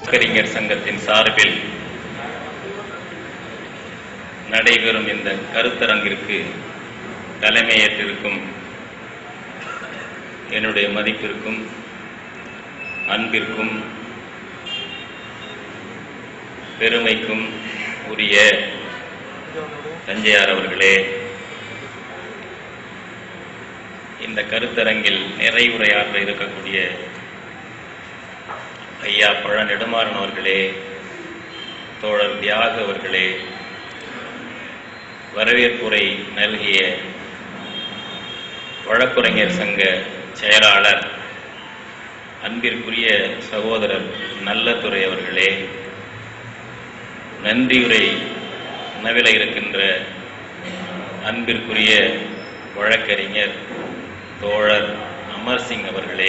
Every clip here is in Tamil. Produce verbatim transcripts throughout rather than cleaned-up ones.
வழக்கறிஞர் சங்கத்தின் சார்பில் நடைபெறும் இந்த கருத்தரங்கிற்கு தலைமையேற்றிருக்கும் என்னுடைய மதிப்பிற்கும் அன்பிற்கும் பெருமைக்கும் உரிய தஞ்சையார் அவர்களே, இந்த கருத்தரங்கில் நிறைவுரையாற்ற இருக்கக்கூடிய ஐயா பழ நெடுமாறன் அவர்களே, தோழர் தியாக அவர்களே, வரவேற்புரை நல்கிய வழக்குரைஞர் சங்க செயலாளர் அன்பிற்குரிய சகோதரர் நல்லதுரை அவர்களே, நன்றியுரை நவில இருக்கின்ற அன்பிற்குரிய வழக்கறிஞர் தோழர் அமர்சிங் அவர்களே,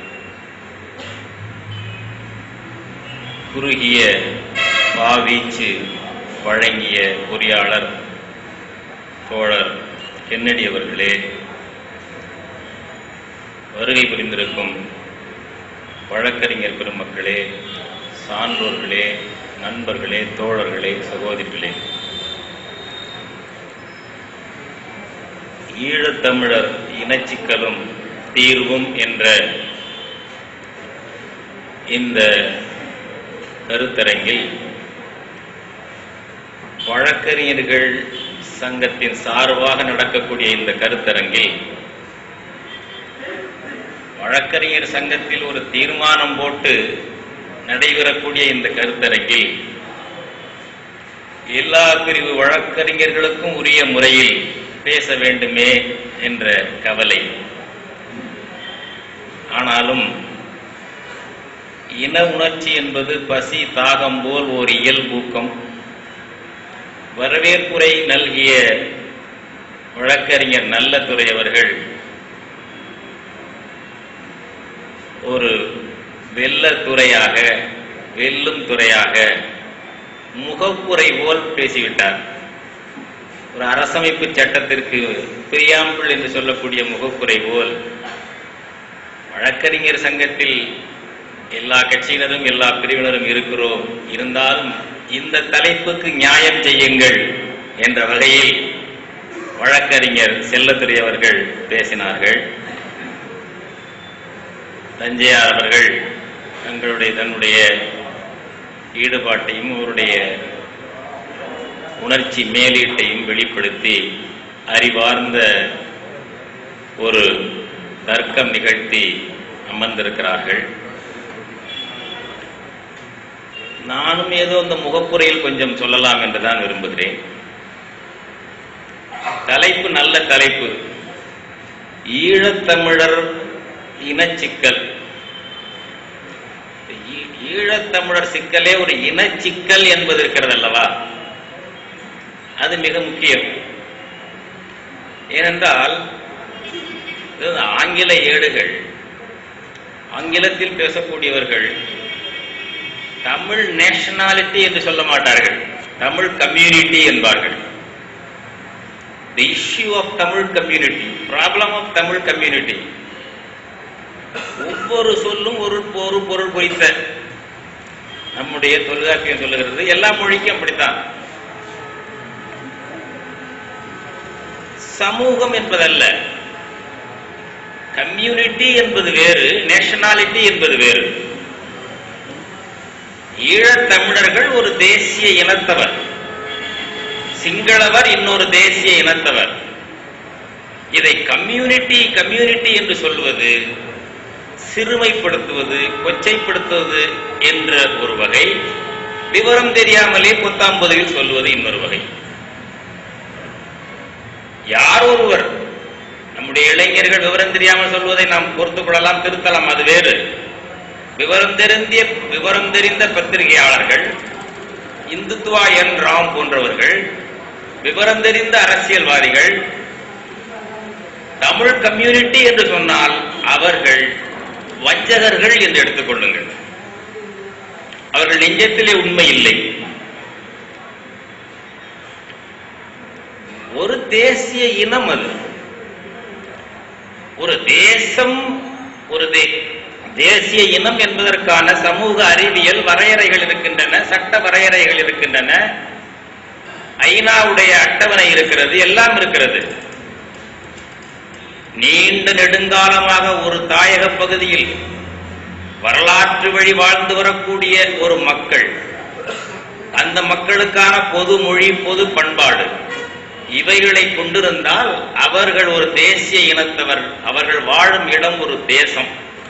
குறுகிய பாவீச்சு வழங்கிய பொறியாளர் தோழர் கென்னடி அவர்களே, வருகை புரிந்திருக்கும் வழக்கறிஞர் பெருமக்களே, சான்றோர்களே, நண்பர்களே, தோழர்களே, சகோதரிகளே, ஈழத்தமிழர் இனச்சிக்கலும் தீர்வும் என்ற இந்த கருத்தரங்கில் வழக்கறிஞர்கள் சங்கத்தின் சார்பாக நடக்கக்கூடிய இந்த கருத்தரங்கில் வழக்கறிஞர் சங்கத்தில் ஒரு தீர்மானம் போட்டு நடைபெறக்கூடிய இந்த கருத்தரங்கில் எல்லா பிரிவு வழக்கறிஞர்களுக்கும் உரிய முறையில் பேச வேண்டுமே என்ற கவலை. ஆனாலும் இன உணர்ச்சி என்பது பசி தாகம் போல் ஓர் இயல்பூக்கம். வரவேற்புரை நல்கிய வழக்கறிஞர் நல்லதுரை அவர்கள் ஒரு வெல்லத்துறையாக வெல்லும் துறையாக முகப்புரை போல் பேசிவிட்டார். ஒரு அரசமைப்பு சட்டத்திற்கு பிரியாம்பிள் என்று சொல்லக்கூடிய முகப்புரை போல் வழக்கறிஞர் சங்கத்தில் எல்லா கட்சியினரும் எல்லா பிரிவினரும் இருக்கிறோம், இருந்தாலும் இந்த தலைப்புக்கு நியாயம் செய்யுங்கள் என்ற வகையில் வழக்கறிஞர் செல்லத்துறை அவர்கள் பேசினார்கள். தஞ்சையார் அவர்கள் தங்களுடைய தன்னுடைய ஈடுபாட்டையும் அவருடைய உணர்ச்சி மேலீட்டையும் வெளிப்படுத்தி அறிவார்ந்த ஒரு தர்க்கம் நிகழ்த்தி அமர்ந்திருக்கிறார்கள். நானும் ஏதோ இந்த முகப்புரையில் கொஞ்சம் சொல்லலாம் என்றுதான் விரும்புகிறேன். தலைப்பு நல்ல தலைப்பு, ஈழத்தமிழர் இனச்சிக்கல். ஈழத்தமிழர் சிக்கலே ஒரு இனச்சிக்கல் என்பது இருக்கிறது அல்லவா, அது மிக முக்கியம். ஏனென்றால் ஆங்கில ஏடுகள், ஆங்கிலத்தில் பேசக்கூடியவர்கள் தமிழ் நேஷனாலிட்டி என்று சொல்ல மாட்டார்கள், தமிழ் கம்யூனிட்டி என்பார்கள். The issue of Tamil community, problem of Tamil community. ஒவ்வொரு சொல்லும் ஒரு ஒரு பொருள் குறித்த நம்முடைய தொல்காப்பியம் சொல்லுகிறது, எல்லா மொழிக்கும் அப்படித்தான். சமூகம் என்பதல்ல, கம்யூனிட்டி என்பது வேறு, நேஷனாலிட்டி என்பது வேறு. ஈழத்தமிழர்கள் ஒரு தேசிய இனத்தவர், சிங்களவர் இன்னொரு தேசிய இனத்தவர். இதை கம்யூனிட்டி கம்யூனிட்டி என்று சொல்வது சிறுமைப்படுத்துவது, கொச்சைப்படுத்துவது என்ற ஒரு வகை, விவரம் தெரியாமலே பொத்தாம்பதியில் சொல்வது இன்னொரு வகை. யார் ஒருவர், நம்முடைய இளைஞர்கள் விவரம் தெரியாமல் சொல்வதை நாம் பொறுத்துக் கொள்ளலாம், திருத்தலாம், அது வேறு. விவரம் தெரிந்திய விவரம் தெரிந்த பத்திரிகையாளர்கள், இந்துத்துவா என் ராம் போன்றவர்கள், விவரம் தெரிந்த அரசியல்வாதிகள் தமிழ் கம்யூனிட்டி என்று சொன்னால் அவர்கள் வஞ்சகர்கள் என்று எடுத்துக் கொள்ளுங்கள். அவர்கள் நெஞ்சத்திலே உண்மை இல்லை. ஒரு தேசிய இனம், அது ஒரு தேசம், ஒரு தேசிய இனம் என்பதற்கான சமூக அறிவியல் வரையறைகள் இருக்கின்றன, சட்ட வரையறைகள் இருக்கின்றன, ஐநாவுடைய அட்டவணை இருக்கிறது, எல்லாம் இருக்கிறது. நீண்ட நெடுங்காலமாக ஒரு தாயக பகுதியில் வரலாற்று வழி வாழ்ந்து வரக்கூடிய ஒரு மக்கள், அந்த மக்களுக்கான பொது மொழி, பொது பண்பாடு இவைகளை கொண்டிருந்தால் அவர்கள் ஒரு தேசிய இனத்தவர், அவர்கள் வாழும் இடம் ஒரு தேசம்.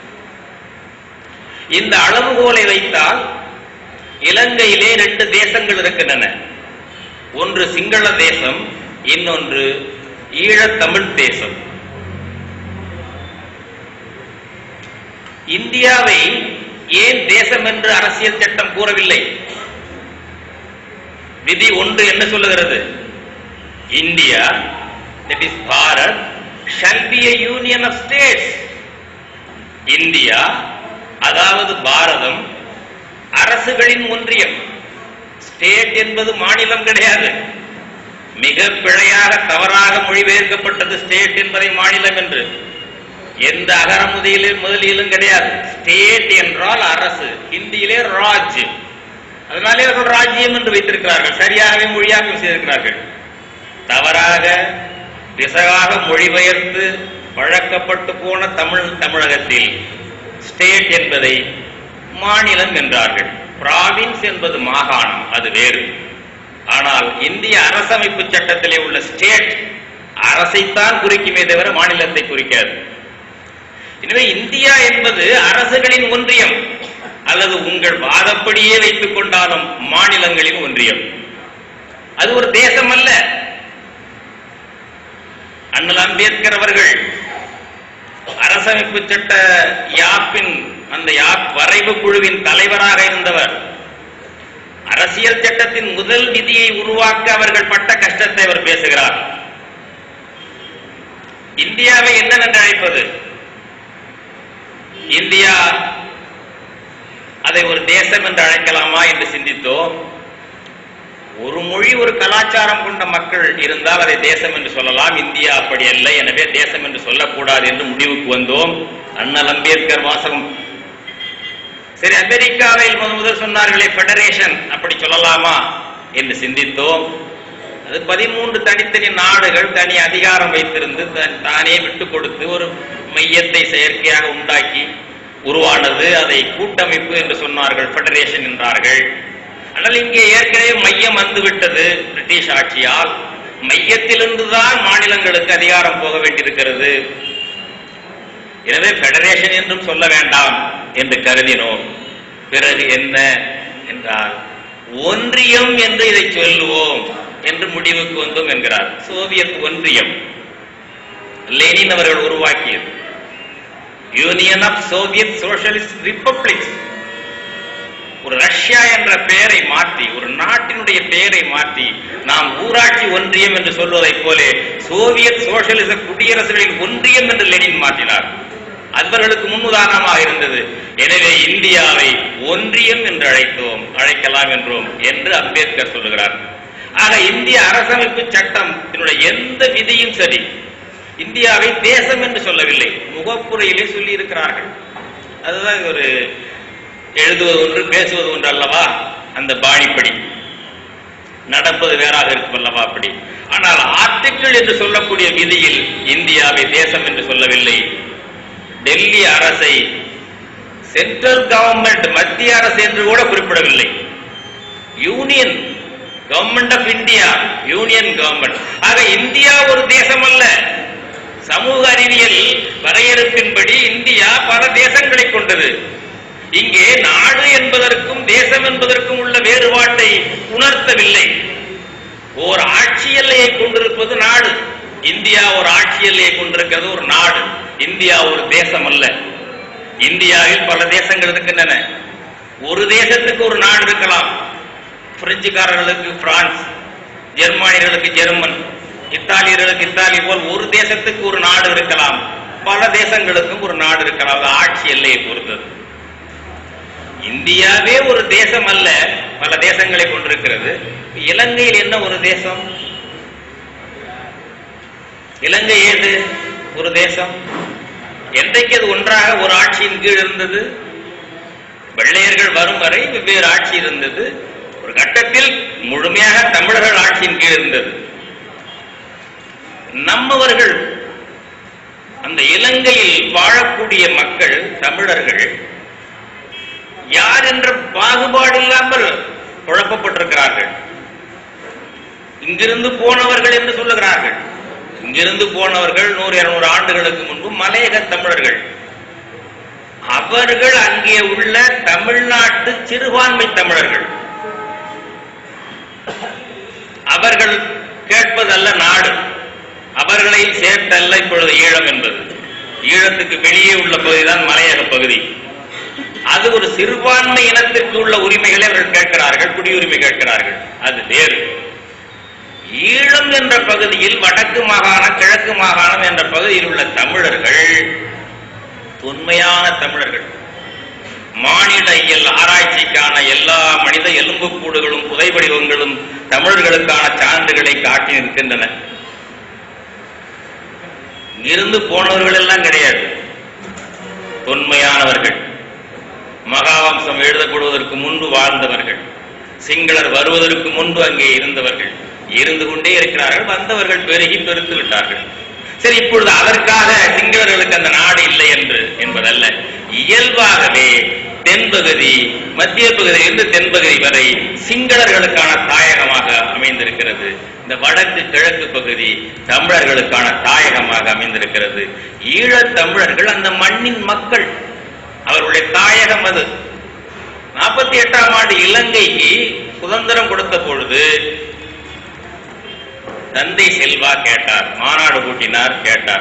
இந்த அளவுகோலை வைத்தால் இலங்கையிலே ரெண்டு தேசங்கள் இருக்கின்றன. ஒன்று சிங்கள தேசம், இன்னொன்று ஈழத்தமிழ் தேசம். இந்தியாவை ஏன் தேசம் என்று அரசியல் சட்டம் கூறவில்லை? விதி ஒன்று என்ன சொல்லுகிறது? India, that is Bharat, shall be a union of states. India அதாவது பாரதம் அரசுகளின் ஒன்றியம். ஸ்டேட் என்பது மாநிலம் கிடையாது. மிக பிழையாக தவறாக மொழிபெயர்க்கப்பட்டது ஸ்டேட் என்பதை மாநிலம் என்று. எந்த அகர முதலிலும் முதலிலும் கிடையாது. ஸ்டேட் என்றால் அரசு, ஹிந்தியிலே ராஜ், அதனாலே அவர்கள் ராஜ்யம் என்று வைத்திருக்கிறார்கள். சரியாகவே மொழியாக்கம் செய்திருக்கிறார்கள். தவறாக பிசகாக மொழிபெயர்த்து வழக்கப்பட்டு போன தமிழ் தமிழகத்தில் ஸ்டேட் என்பதை மாநிலம் என்றார்கள். பிராவின்ஸ் என்பது மாகாணம், அது வேறு. ஆனால் இந்திய அரசமைப்பு சட்டத்திலே உள்ள ஸ்டேட் அரசைத்தான் குறிக்குமே தவிர மாநிலத்தை குறிக்காது. எனவே இந்தியா என்பது அரசுகளின் ஒன்றியம், அல்லது உங்கள் வாதப்படியே வைத்துக் கொண்டாலும் மாநிலங்களின் ஒன்றியம். அது ஒரு தேசம் அல்ல. அண்ணல் அம்பேத்கர் அவர்கள் அரசமைப்பு சட்ட யாப்பின் அந்த யாப் வரைவு குழுவின் தலைவராக இருந்தவர். அரசியல் சட்டத்தின் முதல் விதியை உருவாக்க அவர்கள் பட்ட கஷ்டத்தை அவர் பேசுகிறார். இந்தியாவை என்னவென்று அழைப்பது? இந்தியா அதை ஒரு தேசம் என்று அழைக்கலாமா என்று சிந்தித்தோம். ஒரு மொழி ஒரு கலாச்சாரம் கொண்ட மக்கள் இருந்தால் அதை தேசம் என்று சொல்லலாம். இந்தியா அப்படி அல்ல, எனவே தேசம் என்று சொல்லக்கூடாது என்று முடிவுக்கு வந்தோம். அண்ணல் அம்பேத்கர் வாசகம். சரி, அமெரிக்காவில் முதல் முதல் சொன்னார்களே ஃபெடரேஷன், அப்படி சொல்லலாமா என்று சிந்தித்தோம். அது பதிமூன்று தனித்தனி நாடுகள் தனி அதிகாரம் வைத்திருந்து தானே விட்டுக் கொடுத்து ஒரு மையத்தை செயற்கையாக உண்டாக்கி உருவானது. அதை கூட்டமைப்பு என்று சொன்னார்கள், ஃபெடரேஷன் என்றார்கள். ஆனால் இங்கே ஏற்கனவே மையம் வந்துவிட்டது பிரிட்டிஷ் ஆட்சியால். மையத்திலிருந்துதான் மாநிலங்களுக்கு அதிகாரம் போக வேண்டியிருக்கிறது. எனவே ஃபெடரேஷன் என்றும் சொல்ல வேண்டாம் என்று கருதினோம். பிறகு என்ன என்றால் ஒன்றியம் என்று இதை சொல்லுவோம் என்று முடிவுக்கு வந்தோம் என்கிறார். சோவியத் ஒன்றியம் லெனின் அவர்கள் உருவாக்கியது. Union of Soviet socialist republics. ஒரு ரஷ்யா என்ற பெயரை மாற்றி, ஒரு நாட்டினுடைய பெயரை மாற்றி நாம் ஊராட்சி ஒன்றியம் என்று சொல்வதை போல சோவியத் சோசியலிச குடியரசுகளின் ஒன்றியம் என்று லெனின் மாற்றினார். அவர்களுக்கு முன்னுதாரணமாக இருந்தது. எனவே இந்தியாவை ஒன்றியம் என்று அழைத்தோம், அழைக்கலாம் என்றோம் என்று அம்பேத்கர் சொல்லுகிறார். ஆக இந்திய அரசமைப்பு சட்டம் எந்த விதியும் சரி இந்தியாவை தேசம் என்று சொல்லவில்லை, முகப்புரையிலே சொல்லி இருக்கிறார்கள். அதுதான் ஒரு எழுதுவது ஒன்று பேசுவது ஒன்று அல்லவா, அந்த பாணிப்படி நடப்பது வேறாக இருக்கும் அல்லவா அப்படி. ஆனால் ஆர்டிக்கிள் என்று சொல்லக்கூடிய விதியில் இந்தியாவை தேசம் என்று சொல்லவில்லை. டெல்லி அரசை சென்ட்ரல் கவர்மெண்ட், மத்திய அரசு என்று கூட குறிப்பிடவில்லை. Union government of India, union government. ஆக இந்தியா ஒரு தேசம் அல்ல. சமூக அறிவியல் வரையறுப்பின்படி இந்தியா பல தேசங்களை கொண்டது. இங்கே நாடு என்பதற்கும் தேசம் என்பதற்கும் உள்ள வேறுபாட்டை உணர்த்தவில்லை. ஓர் ஆட்சி எல்லையை கொண்டிருப்பது நாடு. இந்தியா ஒரு ஆட்சி எல்லையை கொண்டிருக்கிறது, ஒரு நாடு. இந்தியா ஒரு தேசம் அல்ல. இந்தியாவில் பல தேசங்கள் இருக்கின்றன. ஒரு தேசத்துக்கு ஒரு நாடு இருக்கலாம். பிரெஞ்சுக்காரர்களுக்கு பிரான்ஸ், ஜெர்மானியர்களுக்கு ஜெர்மன், இத்தாலியர்களுக்கு இத்தாலி போல் ஒரு தேசத்துக்கு ஒரு நாடு இருக்கலாம். பல தேசங்களுக்கும் ஒரு நாடு இருக்கலாம். அது ஆட்சி எல்லையை பொறுத்தது. இந்தியாவே ஒரு தேசம் அல்ல, பல தேசங்களை கொண்டிருக்கிறது. இலங்கையில் என்ன ஒரு தேசம்? இலங்கை ஏது ஒரு தேசம்? என்றைக்கு அது ஒன்றாக ஒரு ஆட்சியின் கீழ் இருந்தது? வெள்ளையர்கள் வரும் வரை வெவ்வேறு ஆட்சி இருந்தது. ஒரு கட்டத்தில் முழுமையாக தமிழர்கள் ஆட்சியின் கீழ் இருந்தது. நம்மவர்கள் அந்த இலங்கையில் வாழக்கூடிய மக்கள் தமிழர்கள் யார் என்ற பாகுபாடு இல்லாமல் குழப்பப்பட்டிருக்கிறார்கள். இங்கிருந்து போனவர்கள் என்று சொல்லுகிறார்கள். இங்கிருந்து போனவர்கள் நூறு இருநூறு ஆண்டுகளுக்கு முன்பு மலையக தமிழர்கள். அவர்கள் அங்கே உள்ள தமிழ்நாட்டு சிறுபான்மை தமிழர்கள். அவர்கள் கேட்பதல்ல நாடு, அவர்களை சேர்த்தல்ல இப்பொழுது ஈழம் என்பது. ஈழத்துக்கு வெளியே உள்ள பகுதிதான் மலையக பகுதி. அது ஒரு சிறுபான்மை இனத்திற்கு உள்ள உரிமைகளை அவர்கள் கேட்கிறார்கள், குடியுரிமை கேட்கிறார்கள். அது வேறு. ஈழம் என்ற பகுதியில் வடக்கு மாகாணம் கிழக்கு மாகாணம் என்ற பகுதியில் உள்ள தமிழர்கள் தொன்மையான தமிழர்கள். மானிட இயல் ஆராய்ச்சிக்கான எல்லா மனித எலும்புக்கூடுகளும் புதை வடிவங்களும் தமிழர்களுக்கான சான்றுகளை காட்டி நிற்கின்றன. இருந்து போனவர்கள் எல்லாம் கிடையாது, தொன்மையானவர்கள். மகாவம்சம் எழுதப்படுவதற்கு முன்பு வாழ்ந்தவர்கள், சிங்களர் வருவதற்கு முன்பு அங்கே இருந்தவர்கள், இருந்து கொண்டே இருக்கிறார்கள். வந்தவர்கள் பெருகி பெருத்து விட்டார்கள். சரி, இப்பொழுது அதற்காக சிங்களர்களுக்கு அந்த நாடு இல்லை என்று என்பதல்ல. இயல்பாகவே தென்பகுதி, மத்திய பகுதியிலிருந்து தென்பகுதி வரை சிங்களர்களுக்கான தாயகமாக அமைந்திருக்கிறது. இந்த வடக்கு கிழக்கு பகுதி தமிழர்களுக்கான தாயகமாக அமைந்திருக்கிறது. ஈழத் தமிழர்கள் அந்த மண்ணின் மக்கள், அவருடைய தாயகம் அது. நாற்பத்தி எட்டாம் ஆண்டு இலங்கைக்கு சுதந்திரம் கொடுத்த பொழுது தந்தை செல்வா கேட்டார், மாநாடு கூட்டினார், கேட்டார்.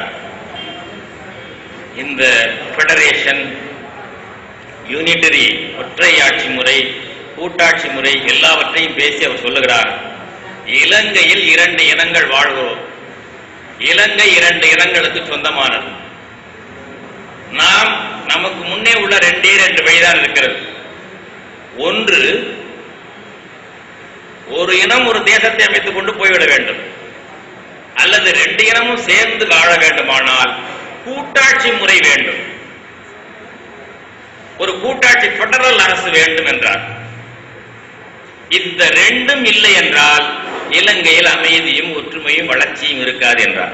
இந்த பெடரேஷன், யூனிட்டரி, ஒற்றை ஆட்சி முறை, கூட்டாட்சி முறை எல்லாவற்றையும் பேசி அவர் சொல்லுகிறார், இலங்கையில் இரண்டு இனங்கள் வாழ்கிறோம். இலங்கை இரண்டு இனங்களுக்கு சொந்தமானது. நாம் நமக்கு முன்னே உள்ள ரெண்டே ரெண்டு வழிதான் இருக்கிறது. ஒன்று, ஒரு இனம் ஒரு தேசத்தை அமைத்துக் கொண்டு போய்விட வேண்டும், அல்லது ரெண்டு இனமும் சேர்ந்து வாழ வேண்டுமானால் கூட்டாட்சி முறை வேண்டும். ஒரு கூட்டாட்சி பெடரல் அரசு வேண்டும் என்றார். இந்த ரெண்டும் இல்லை என்றால் இலங்கையில் அமைதியும் ஒற்றுமையும் வளர்ச்சியும் இருக்காது என்றார்.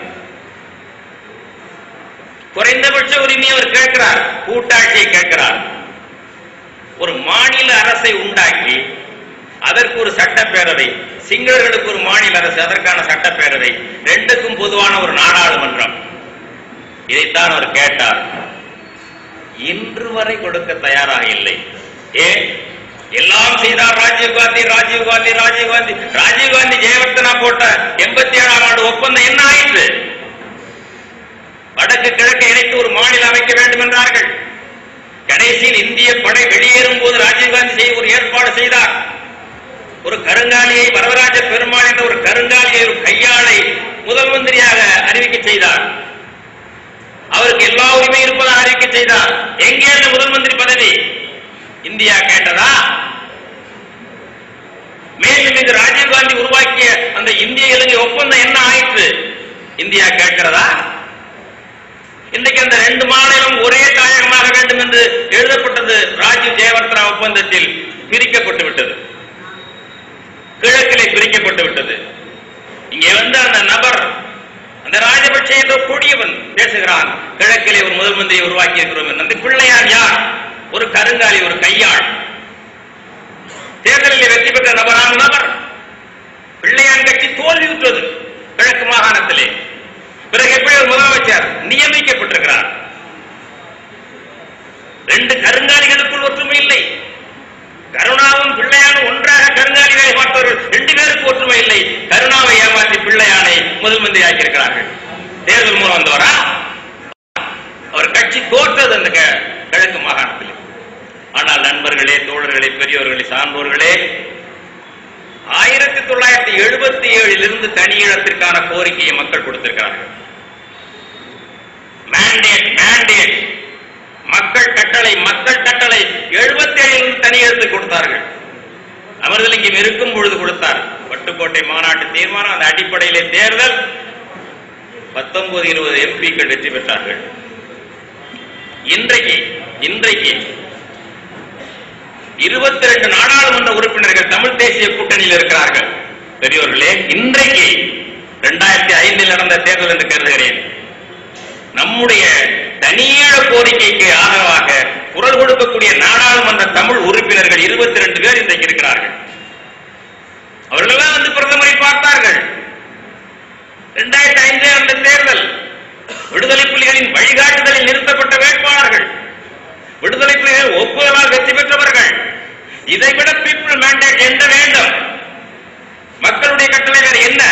குறைந்தபட்ச உரிமையை அவர் கேட்கிறார், கூட்டாட்சியை கேட்கிறார். ஒரு மாநில அரசை உண்டாக்கி அதற்கு ஒரு சட்டப்பேரவை, சிங்களர்களுக்கு ஒரு மாநில அரசு, அதற்கான சட்டப்பேரவை, ரெண்டுக்கும் பொதுவான ஒரு நாடாளுமன்றம், இதைத்தான் அவர் கேட்டார். இன்று வரை கொடுக்க தயாராக இல்லை. ஏன்? எல்லாம் செய்தார் ராஜீவ் காந்தி, ராஜீவ் காந்தி, ராஜீவ் காந்தி. ராஜீவ் காந்தி ஜெயவர்த்தனா போட்ட எண்பத்தி ஏழாம் ஆண்டு ஒப்பந்தம் என்ன ஆயிற்று? வடக்கு கிழக்கு இணைத்து ஒரு மாநிலம் அமைக்க வேண்டும் என்றார்கள். கடைசியில் இந்திய படை வெளியேறும் போது ராஜீவ்காந்தி செய்ய ஒரு ஏற்பாடு செய்தார். ஒரு கருங்காலியை, வரதராஜ பெருமாள் என்ற ஒரு கருங்காலியை, ஒரு கையாளை முதல் மந்திரியாக அறிவிக்க செய்தார். அவருக்கு எல்லா உரிமையும் இருப்பதாக அறிவிக்க செய்தார். எங்கே அந்த முதல் மந்திரி பதவி? இந்தியா கேட்டதா? மேலும் இது ராஜீவ்காந்தி உருவாக்கிய அந்த இந்திய இலங்கை ஒப்பந்தம் என்ன ஆயிற்று? இந்தியா கேட்கிறதா? இன்றைக்கு அந்த ரெண்டு மாநிலம் ஒரே தாயகமாக வேண்டும் என்று எழுதப்பட்டது ராஜீவ் ஜெயவர்த்தனா ஒப்பந்தத்தில் பிரிக்கப்பட்டு விட்டது, கிழக்கிலே பிரிக்கப்பட்டு விட்டது. இங்கே வந்து அந்த நபர், அந்த ராஜபக்சே என்ற கொடியவன் பேசுகிறான், கிழக்கிலே ஒரு முதல் மந்திரியை உருவாக்கி இருக்கிறோம். அந்த பிள்ளையான் யார்? ஒரு கருங்காலி, ஒரு கையாள். தேர்தலில் வெற்றி பெற்ற நபரான நபர். பிள்ளையான் கட்சி தோல்வியுற்றது கிழக்கு மாகாணத்திலே. பிறகு எப்படி ஒரு முதலமைச்சர் நியமிக்கப்பட்டிருக்கிறார்? ரெண்டு கருங்காலிகளுக்குள் ஒற்றுமை இல்லை. கருணாவும் பிள்ளையானும் ஒன்றாக கருங்காலிகளை பார்த்தவர்கள் ரெண்டு பேருக்கு ஒற்றுமை இல்லை. கருணாவை ஏமாற்றி பிள்ளையானை முதல் மந்திரி ஆக்கியிருக்கிறார்கள். தேர்தல் மூலம் வந்தவரா? அவர் கட்சி தோற்றது அந்த கிழக்கு மாகாணத்தில். ஆனால் நண்பர்களே, தோழர்களே, பெரியோர்களே, சான்றோர்களே, ஆயிரத்தி தொள்ளாயிரத்தி எழுபத்தி ஏழில் இருந்து தனியீழத்திற்கான கோரிக்கையை மக்கள் கொடுத்திருக்கிறார்கள். மேண்டேட் மேண்டேட் மக்கள் கட்டளை மக்கள் கட்டளை எழுபத்தி ஏழில் தனியெழுத்து கொடுத்தார்கள். அமிர்தலிங்கம் இருக்கும் பொழுது கொடுத்தார். பட்டுக்கோட்டை மாநாட்டு தீர்மானம், அந்த அடிப்படையிலே தேர்தல், பத்தொன்பது இருபது எம்பிக்கள் வெற்றி பெற்றார்கள். இன்றைக்கு இன்றைக்கு இருபத்தி ரெண்டு நாடாளுமன்ற உறுப்பினர்கள் தமிழ் தேசிய கூட்டணியில் இருக்கிறார்கள். பெரியோர்களே, இன்றைக்கு இரண்டாயிரத்தி ஐந்தில் நடந்த தேர்தல் என்று கருதுகிறேன். நம்முடைய தனியீழ கோரிக்கைக்கு ஆதரவாக குரல் கொடுக்கக்கூடிய நாடாளுமன்ற தமிழ் உறுப்பினர்கள் இருபத்தி ரெண்டு பேர் இன்றைக்கு இருக்கிறார்கள். அவர்களெல்லாம் வந்து பிரதமரை பார்த்தார்கள். இரண்டாயிரத்தி ஐந்தில் நடந்த தேர்தல் விடுதலை புலிகளின் வழிகாட்டுதலில் நிறுத்தப்பட்ட வேட்பாளர்கள், விடுதலை புலிகள் ஒப்புதலால் வெற்றி பெற்றவர்கள். இதைவிட பீப்புள் மேண்டேட் என்ன வேண்டும்? மக்களுடைய கட்டளை வேறு என்ன?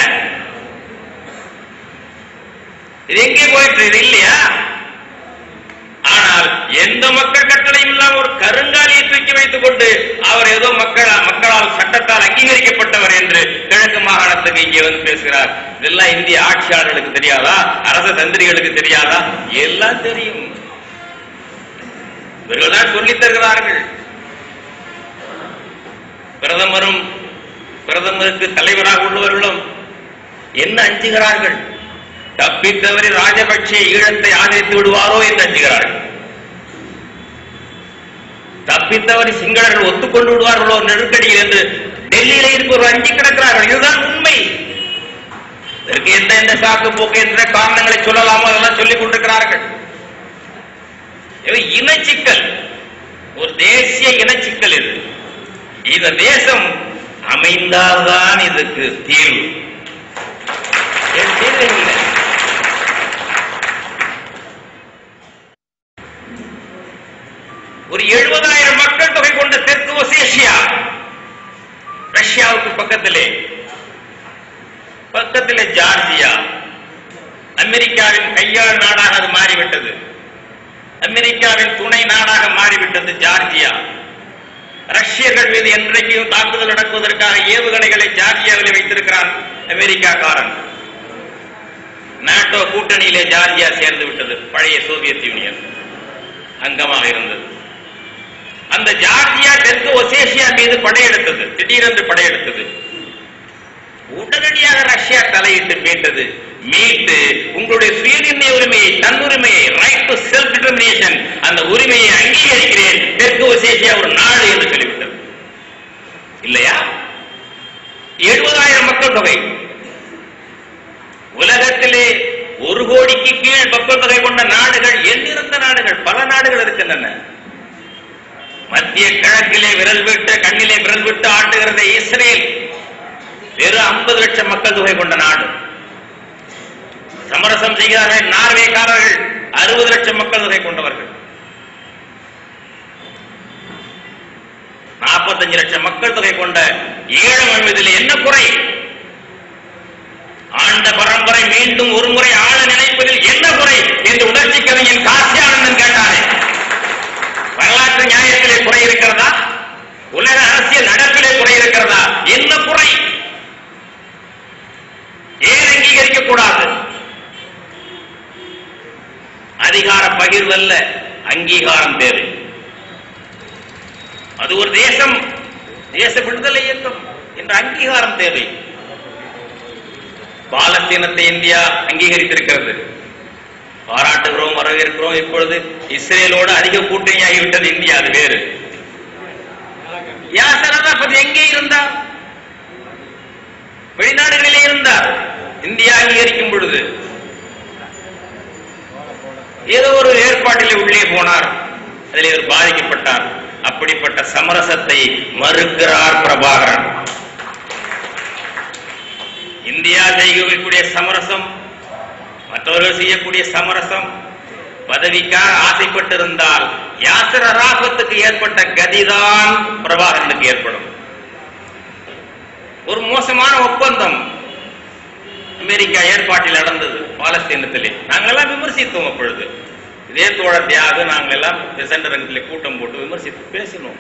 இது எங்கே போயிட்டு இது இல்லையா? ஆனால் எந்த மக்கள் கட்டளையும் இல்லாமல் ஒரு கருங்காலியை தூக்கி வைத்துக் கொண்டு அவர் ஏதோ மக்கள் மக்களால் சட்டத்தால் அங்கீகரிக்கப்பட்டவர் என்று கிழக்கு மாகாணத்துக்கு இங்கே வந்து பேசுகிறார். இதெல்லாம் இந்திய ஆட்சியாளர்களுக்கு தெரியாதா? அரச தந்திரிகளுக்கு தெரியாதா? எல்லாம் தெரியும். இவர்கள் தான் சொல்லித் தருகிறார்கள். பிரதமரும் பிரதமருக்கு தலைவராக உள்ளவர்களும் என்ன அஞ்சுகிறார்கள்? தப்பித்தவரை ராஜபக்சே ஈழத்தை ஆதரித்து விடுவாரோ என்று அஞ்சுகிறார்கள். தப்பித்தவரை சிங்களர்கள் ஒத்துக்கொண்டு விடுவார்களோ நெருக்கடியில் என்று டெல்லியில இருப்பவர்கள் அஞ்சு கிடக்கிறார்கள். இதுதான் உண்மை. இதற்கு எந்த எந்த சாக்கு போக்கு என்ற காரணங்களை சொல்லலாமோ அதெல்லாம் சொல்லிக் கொண்டிருக்கிறார்கள். இனச்சிக்கல், ஒரு தேசிய இனச்சிக்கல். இது இந்த தேசம் அமைந்தால்தான் இதுக்கு தீர்வு. ஒரு எழுபதாயிரம் மக்கள் தொகை கொண்ட தெற்கு ஒசேஷியா, ரஷ்யாவுக்கு பக்கத்திலே பக்கத்திலே ஜார்ஜியா, அமெரிக்காவின் கையாள் நாடாக அது மாறிவிட்டது. அமெரிக்காவின் துணை நாடாக மாறிவிட்டது ஜார்ஜியா. ரஷ்யர்கள் மீது என்றைக்கும் தாக்குதல் நடக்குவதற்காக ஏவுகணைகளை ஜார்ஜியாவில் வைத்திருக்கிறார் அமெரிக்காக்காரன். நாட்டோ கூட்டணியிலே ஜார்ஜியா சேர்ந்து விட்டது. பழைய சோவியத் யூனியன் அங்கமாக இருந்தது. அந்த ஜார்ஜியா தெற்கு ஒசேஷியா மீது படையெடுத்தது. திடீரென்று படையெடுத்தது. உடனடியாக ரஷ்யா தலையிட்டு மீட்டது. மீட்டு உங்களுடைய சுயநிர்ணய உரிமையை, தன்னுரிமையை, ரைட் டு செல்ஃப் டிட்டர்மினேஷன், அந்த உரிமையை அங்கீகரிக்கிறேன், தெற்கு ஒசேஷியா ஒரு நாடு என்று சொல்லிவிட்டது. இல்லையா? எழுபதாயிரம் மக்கள் தொகை. உலகத்திலே ஒரு கோடிக்கு கீழ் மக்கள் தொகை கொண்ட நாடுகள் எண்ணிருந்த நாடுகள் பல நாடுகள் இருக்கின்றன. மத்திய கிழக்கிலே விரல் விட்டு கண்ணிலே விரல் விட்டு ஆட்டுகிறது இஸ்ரேல். வெறும் ஐம்பது லட்சம் மக்கள் தொகை கொண்ட நாடு. சமரசம் செய்கிறார்கள் நார்வேக்காரர்கள், அறுபது லட்சம் மக்கள் தொகை கொண்டவர்கள். நாற்பத்தஞ்சு லட்சம் மக்கள் தொகை கொண்ட ஈழம் என்பதில் என்ன குறை? ஆண்ட பரம்பரை மீண்டும் ஒரு முறை ஆள நினைப்பதில் என்ன குறை என்று உணர்ச்சி கவிஞன் காசியானந்தன் கேட்டாரே. வரலாற்று நியாயத்திலே குறை இருக்கிறதா? உலக அரசியல் நடப்பிலே குறை இருக்கிறதா? என்ன குறை? ஏன் அங்கீகரிக்க கூடாது? அதிகார பகிர்வல்ல, அங்கீகாரம் தேவை. அது ஒரு தேசம், தேச விடுதலை இயக்கம் என்ற அங்கீகாரம் தேவை. பாலஸ்தீனத்தை இந்தியா அங்கீகரித்திருக்கிறது, பாராட்டுகிறோம், வரவேற்கிறோம். இப்பொழுது இஸ்ரேலோடு அதிக கூட்டணி ஆகிவிட்டது இந்தியா. அது வேறு. யாசர் அரஃபத் எங்கே இருந்தார்? வெளிநாடுகளிலே இருந்தார். இந்தியா அங்கீகரிக்கும் பொழுது ஏதோ ஒரு ஏற்பாட்டிலே உள்ளே போனார், அதில் இவர் பாதிக்கப்பட்டார். அப்படிப்பட்ட சமரசத்தை மறுக்கிறார் பிரபாகரன். இந்தியா செய்யக்கூடிய சமரசம், மற்றவர்கள் செய்யக்கூடிய சமரசம், பதவிக்காக ஆசைப்பட்டிருந்தால் யாசர் அரஃபத்துக்கு ஏற்பட்ட கதிதான் பிரபாகரனுக்கு ஏற்படும். ஒரு மோசமான ஒப்பந்தம் அமெரிக்கா ஏற்பாட்டில் நடந்தது பாலஸ்தீனத்திலே. நாங்கள் எல்லாம் விமர்சித்தோம். அப்பொழுது இதே தோழர் தியாக நாங்கள் எல்லாம் சென்டரங்கத்திலே கூட்டம் போட்டு விமர்சித்து பேசினோம்.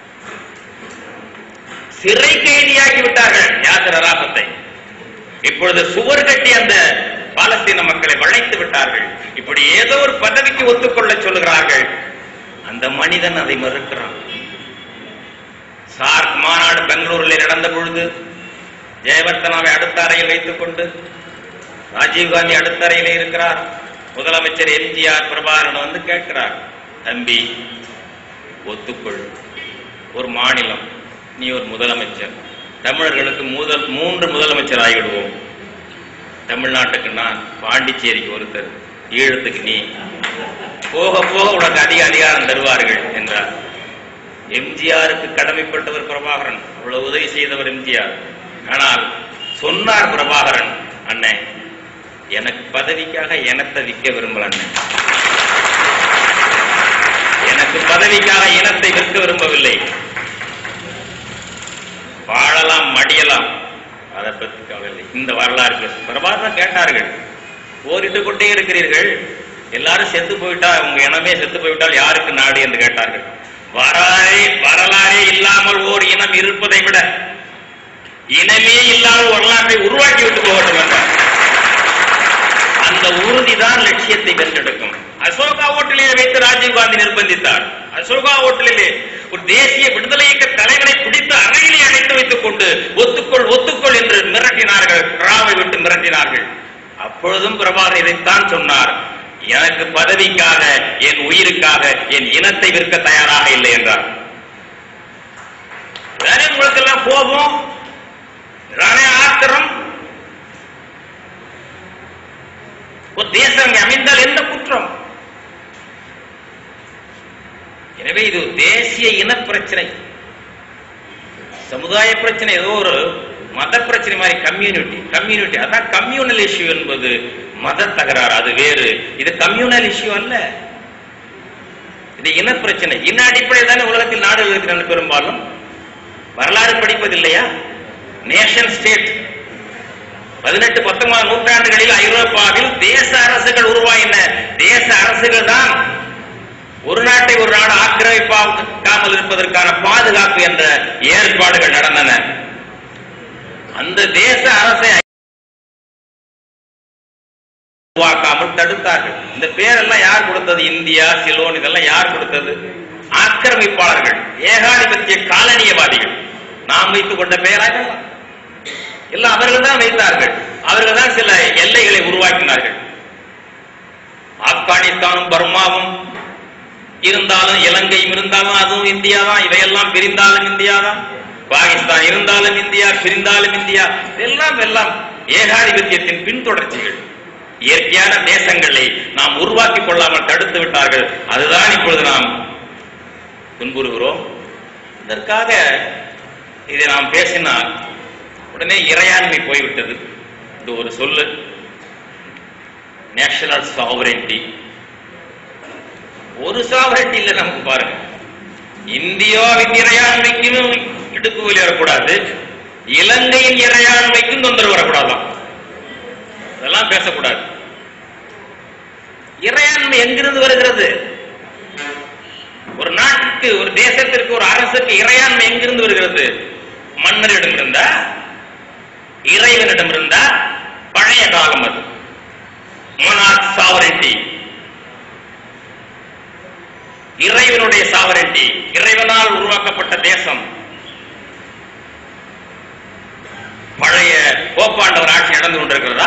சிறை கைதியாக்கி விட்டார்கள் யாசர் அரஃபத்தை. இப்பொழுது சுவர் கட்டி அந்த பாலஸ்தீன மக்களை வளைத்து விட்டார்கள். இப்படி ஏதோ ஒரு பதவிக்கு ஒத்துக்கொள்ள சொல்லுகிறார்கள். அந்த மனிதன் அதை மறுக்கிறான். சார்க் மாநாடு பெங்களூரில் நடந்த பொழுது ஜெயவர்தனாவை அடுத்த அறையில் வைத்துக் கொண்டு ராஜீவ்காந்தி அடுத்த அறையில் இருக்கிறார். முதலமைச்சர் எம்ஜிஆர் பிரபாகரன் வந்து கேட்கிறார், தம்பி ஒத்துக்கொள், ஒரு மாநிலம், நீ ஒரு முதலமைச்சர், தமிழர்களுக்கு முதல் மூன்று முதலமைச்சர் ஆகிவிடுவோம். தமிழ்நாட்டுக்கு நான், பாண்டிச்சேரிக்கு ஒருத்தர், ஈழத்துக்கு நீ, போக போக உனக்கு அதிக அதிகாரம் தருவார்கள் என்றார். எம்ஜிஆருக்கு கடமைப்பட்டவர் பிரபாகரன், அவ்வளவு உதவி செய்தவர் எம்ஜிஆர். ஆனால் சொன்னார் பிரபாகரன், அண்ணே எனக்கு பதவிக்காக இனத்தை விற்க விரும்பல, அண்ணே எனக்கு பதவிக்காக இனத்தை விற்க விரும்பவில்லை, வாழலாம் மடியலாம், அதை பற்றி கவலை. இந்த வரலாறு பிரபாகரன் கேட்டார்கள், போரிட்டு கொண்டே இருக்கிறீர்கள், எல்லாரும் செத்து போயிட்டா, உங்க இனமே செத்து போய்விட்டால் யாருக்கு நாடு என்று கேட்டார்கள். வரலாறே வரலாறே இல்லாமல் ஓர் இனம் இருப்பதை விட இனமே இல்லாமல் வரலாற்றை உருவாக்கி விட்டு போகட்டும் என்றார். அந்த உறுதிதான் லட்சியத்தை வென்றெடுக்கும். அசோகா ஹோட்டலிலே வைத்து ராஜீவ்காந்தி நிர்பந்தித்தார். அசோகா ஹோட்டலிலே ஒரு தேசிய விடுதலை இயக்க தலைவரை பிடித்து அறையிலே அடைத்து வைத்துக் கொண்டு ஒத்துக்கொள் ஒத்துக்கொள் என்று மிரட்டினார்கள், ராவை விட்டு மிரட்டினார்கள். அப்பொழுதும் பிரபாகரன் இதைத்தான் சொன்னார், எனக்கு பதவிக்காக, என் உயிருக்காக, என் இனத்தை விற்க தயாராக இல்லை என்றார். உங்களுக்கெல்லாம் கோபம், ஆத்திரம், ஒரு தேசம் அமைந்தால் என்ன குற்றம்? எனவே இது தேசிய இன பிரச்சனை, சமுதாய பிரச்சனை, ஏதோ ஒரு மத பிரச்சனை மாதிரி. கம்யூனிட்டி கம்யூனிட்டி அதான் கம்யூனல் இஷ்யூ என்பது மத தகராறு, அது வேறு. இது கம்யூனல் இஷ்யூ அல்ல, இது இன பிரச்சனை. இன அடிப்படையில் தானே உலகத்தில் நாடுகள் இருக்கிறது. பெரும்பாலும் வரலாறு படிப்பதில்லையா? நேஷன் ஸ்டேட் பதினெட்டு பத்தொன்பது நூற்றாண்டுகளில் ஐரோப்பாவில் தேச அரசுகள் உருவாயின. தேச அரசுகள் தான் ஒரு நாட்டை ஒரு நாடு ஆக்கிரமிப்பாமல் இருப்பதற்கான பாதுகாப்பு என்ற ஏற்பாடுகள் நடந்தன. அந்த தேச அரசை உருவாக்காமல் தடுத்தார்கள். இந்த பேரெல்லாம் யார் கொடுத்தது? இந்தியா, சிலோன், இதெல்லாம் யார் கொடுத்தது? ஆக்கிரமிப்பாளர்கள், ஏகாதிபத்திய காலனியவாதிகள். நாம் வைத்துக் கொண்ட பெயராக எல்லாம் அவர்கள் தான் வைத்தார்கள். அவர்கள் தான் சில எல்லைகளை உருவாக்கினார்கள். ஆப்கானிஸ்தானும் பர்மாவும் இருந்தாலும், இலங்கையும் இருந்தாலும் அதுவும் இந்தியா தான். இவையெல்லாம் பிரிந்தாலும் இந்தியா தான். பாகிஸ்தான் இருந்தாலும் இந்தியா, பிரிந்தாலும் இந்தியா. எல்லாம் எல்லாம் ஏகாதிபத்தியத்தின் பின்தொடர்ச்சிகள். இயற்கையான தேசங்களை நாம் உருவாக்கிக் கொள்ளாமல் தடுத்து விட்டார்கள். அதுதான் இப்பொழுது நாம் துன்புறுகிறோம். இதற்காக இதை நாம் பேசினால் உடனே இறையாண்மை போய்விட்டது. இது ஒரு சொல்லு, நேஷனல் சாவரென்டி. ஒரு சாவரென்டி இல்லை நமக்கு. பாருங்க, இந்தியாவின் இறையாண்மைக்கும் இடுக்குவில் வரக்கூடாது, இலங்கையின் இறையாண்மைக்கும் தொந்தரவு வரக்கூடாதான். அதெல்லாம் பேசக்கூடாது. இறையாண்மை எங்கிருந்து வருகிறது? ஒரு நாட்டுக்கு, ஒரு தேசத்திற்கு, ஒரு அரசுக்கு இறையாண்மை எங்கிருந்து வருகிறது? மன்னரிடம் இருந்தா, இறைவனிடம் இருந்தா? பழைய காலம் அது. மொனார்க் சாவரென்டி, இறைவனுடைய சாவரென்டி, இறைவனால் உருவாக்கப்பட்ட தேசம். பழைய போப்பாண்டவர் ஆட்சி நடந்து கொண்டிருக்கிறதா?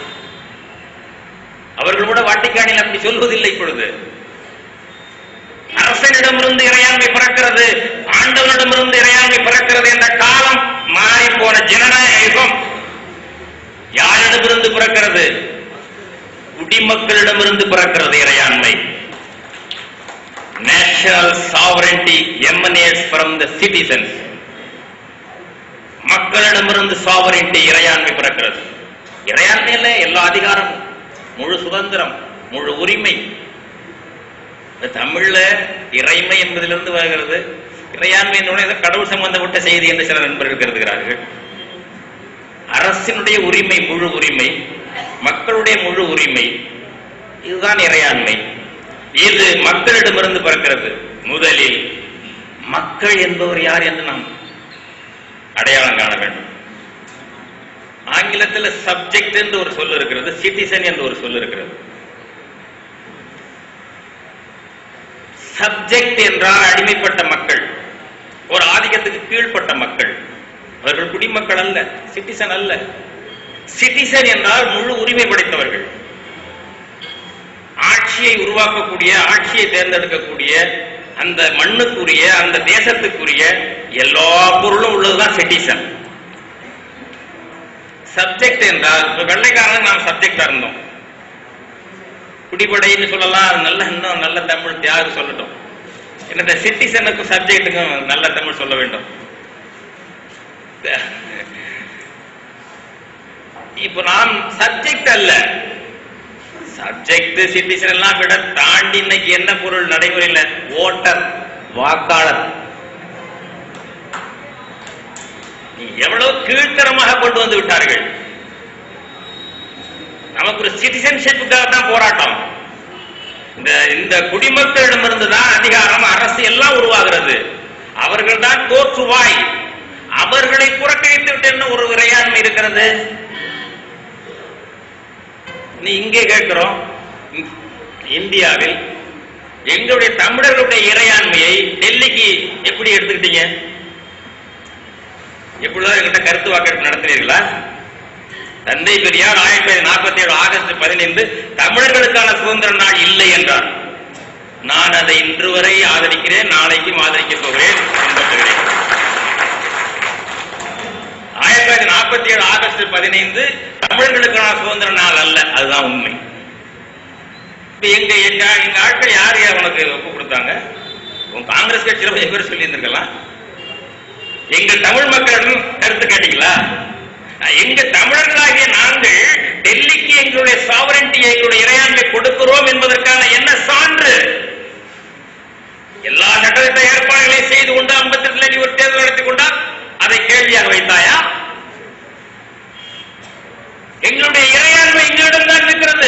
அவர்கள் கூட வாட்டிக்கானில் அப்படி சொல்வதில்லை. இப்பொழுது அரசனிடமிருந்து இறையாண்மை பிறக்கிறது, ஆண்டவனிடமிருந்து இறையாண்மை பிறக்கிறது என்ற காலம் மாறி போன ஜனநாயக யுகம். யாரிடமிருந்து பிறக்கிறது? குடிமக்களிடமிருந்து பிறக்கிறது இறையாண்மை. National sovereignty emanates from the citizens. மக்களிடமிருந்து சாவரென்டி, இறையாண்மை பிறக்கிறது. இறையாண்மையில எல்லா அதிகாரம், முழு சுதந்திரம், முழு உரிமை. தமிழ்ல இறைமை என்பதிலிருந்து வருகிறது. இறையாண்மை என்னுடைய கடவுள் சம்பந்தப்பட்ட செய்தி என்று சில நண்பர்கள் கருதுகிறார்கள். அரசினுடைய உரிமை, முழு உரிமை, மக்களுடைய முழு உரிமை, இதுதான் இறையாண்மை. இது மக்களிடமிருந்து பிறக்கிறது. முதலில் மக்கள் என்பவர் யார் என்று நாம் அடையாளம் காண வேண்டும். ஆங்கிலத்தில் சப்ஜெக்ட் என்று ஒரு சொல் இருக்கிறது, சிட்டிசன் என்று ஒரு சொல் இருக்கிறது. சப்ஜெக்ட் என்றால் அடிமைப்பட்ட மக்கள், ஒரு ஆதிக்கத்துக்கு கீழ்ப்பட்ட மக்கள். அவர்கள் குடிமக்கள் அல்ல, சிட்டிசன் அல்ல. சிட்டிசன் என்றால் முழு உரிமை படைத்தவர்கள். ஆட்சி ஆட்சியை உருவாக்கக்கூடிய, ஆட்சியை தேர்ந்தெடுக்கக்கூடிய, அந்த மண்ணுக்குரிய, அந்த தேசத்துக்குரிய எல்லா பொருளும் உள்ளதுதான் சிட்டிசன். சப்ஜெக்ட் என்றால் இப்ப வெள்ளைக்காரன் நாம் சப்ஜெக்டா இருந்தோம், குடிப்படைன்னு சொல்லலாம். நல்ல இன்னும் நல்ல தமிழ் யாரு சொல்லட்டும், என்ன சிட்டிசனுக்கும் சப்ஜெக்டுக்கும் நல்ல தமிழ் சொல்ல வேண்டும். இப்ப நாம் சப்ஜெக்ட் அல்ல, சப்ஜெக்ட் சிட்டிசன் எல்லாம் விட தாண்டி இன்னைக்கு என்ன பொருள் நடைமுறையில் ஓட்டர், வாக்காளர். எவ்வளவு கீழ்த்தரமாக கொண்டு வந்து விட்டார்கள். நமக்கு ஒரு சிட்டிசன்ஷிப்புக்காக தான் போராட்டம். இந்த இந்த குடிமக்களிடமிருந்து தான் அதிகாரம், அரசு எல்லாம் உருவாகிறது. அவர்கள் தான் தோற்றுவாய். அவர்களை புறக்கணித்து விட்டு என்ன ஒரு இறையாண்மை இருக்கிறது? நீ இங்கே கேட்கிறோம், இந்தியாவில் எங்களுடைய தமிழர்களுடைய இறையாண்மையை டெல்லிக்கு எப்படி எடுத்துக்கிட்டீங்க? எப்படிதான் எங்கிட்ட கருத்து வாக்கெடுப்பு நடத்தினீர்களா? தந்தை பெரியார் ஆயிரத்தி தொள்ளாயிரத்தி நாற்பத்தி ஏழு ஆகஸ்ட் பதினைந்து தமிழர்களுக்கான சுதந்திர நாள் இல்லை என்றார். நான் அதை இன்று வரை ஆதரிக்கிறேன், நாளைக்கும் ஆதரிக்க போகிறேன், பின்பற்றுகிறேன். ஆயிரத்தி தொள்ளாயிரத்தி நாற்பத்தி ஏழு ஆகஸ்ட் பதினைந்து தமிழர்களுக்கான சுதந்திர நாள் அல்ல, அதுதான் உண்மை. எங்க எங்க எங்க ஆட்கள் யார் யார் உனக்கு ஒப்பு கொடுத்தாங்க? உங்க காங்கிரஸ் கட்சியில பேர் சொல்லி இருந்திருக்கலாம். எங்க தமிழ் மக்களிடம் கருத்து கேட்டீங்களா? எங்க தமிழர்களாகிய நாங்கள் டெல்லிக்கு எங்களுடைய சாவரன்டி, எங்களுடைய இறையாண்மை கொடுக்கிறோம் என்பதற்கான என்ன சான்று? எல்லா சட்டத்திட்ட ஏற்பாடுகளையும் செய்து கொண்டு ஐம்பத்தி எட்டுல ஒரு தேர்தல் நடத்தி கொண்டால் அதை கேள்வியாக வைத்தாயா? எங்களுடைய இறையாண்மை எங்களிடம் தான் இருக்கிறது.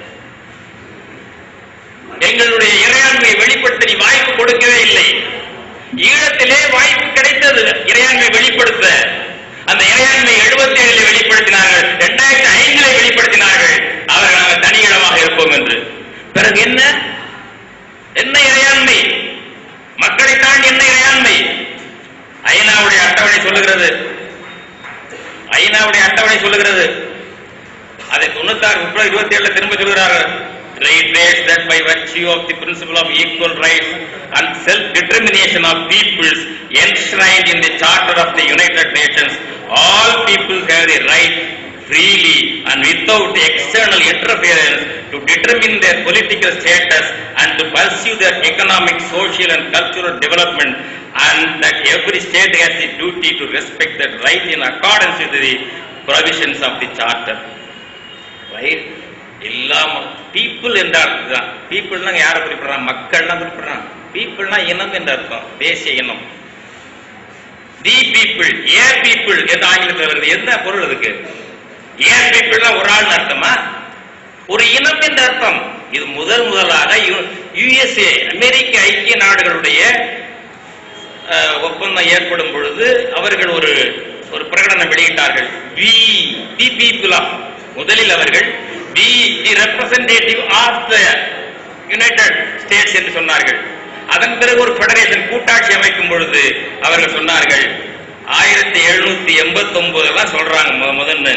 எங்களுடைய இறையாண்மை வெளிப்படுத்த நீ வாய்ப்பு கொடுக்கவே இல்லை. ஈழத்திலே வாய்ப்பு கிடைத்தது இறையாண்மை வெளிப்படுத்த. அந்த இறையாண்மை எழுபத்தி ஏழுல வெளிப்படுத்தினார்கள், இரண்டாயிரத்தி ஐந்துல வெளிப்படுத்தினார்கள், அவர்கள் நாங்கள் தனி இடமாக இருப்போம் என்று. பிறகு என்ன என்ன இறையாண்மை? மக்களை தாண்டி என்ன இறையாண்மை? ஐநாவுடைய அட்டவணை சொல்லுகிறது, ஐநாவுடைய அட்டவணை சொல்லுகிறது. அதை தொண்ணூத்தி ஆறு பிப்ரவரி இருபத்தி ஏழுல திரும்ப சொல்கிறார்கள். Reiterates that by virtue of the principle of equal rights and self-determination of peoples enshrined in the Charter of the United Nations, all people have the right freely and without external interference to determine their political status and to pursue their economic, social and cultural development, and that every state has the duty to respect that right in accordance with the provisions of the Charter. Right? எல்லாம் பீப்புள் என்றால் பீப்புள்னா யாரை குறிப்பிடுறான்? மக்கள் தான் குறிப்பிடுறான். பீப்புள்னா இனம் என்ற அர்த்தம், தேசிய இனம். தி பீப்புள், ஏ பீப்புள் என்று ஆங்கிலத்தில் வருது. என்ன பொருள் அதுக்கு? ஏ பீப்புள்னா ஒரு ஆள் அர்த்தமா? ஒரு இனம் என்ற அர்த்தம். இது முதல் முதலாக யுஎஸ்ஏ, அமெரிக்க ஐக்கிய நாடுகளுடைய ஒப்பந்தம் ஏற்படும் பொழுது அவர்கள் ஒரு ஒரு பிரகடனம் வெளியிட்டார்கள். வி தி பீப்புள் ஆஃப், முதலில் அவர்கள் the the representative of the United States என்று சொன்னார்கள். அதன் பிறகு ஒரு பெடரேஷன், கூட்டாட்சி அமைக்கும் பொழுது அவர்கள் சொன்னார்கள், ஆயிரத்தி எழுநூத்தி எண்பத்தி ஒன்பது எல்லாம் சொல்றாங்க முதல்ல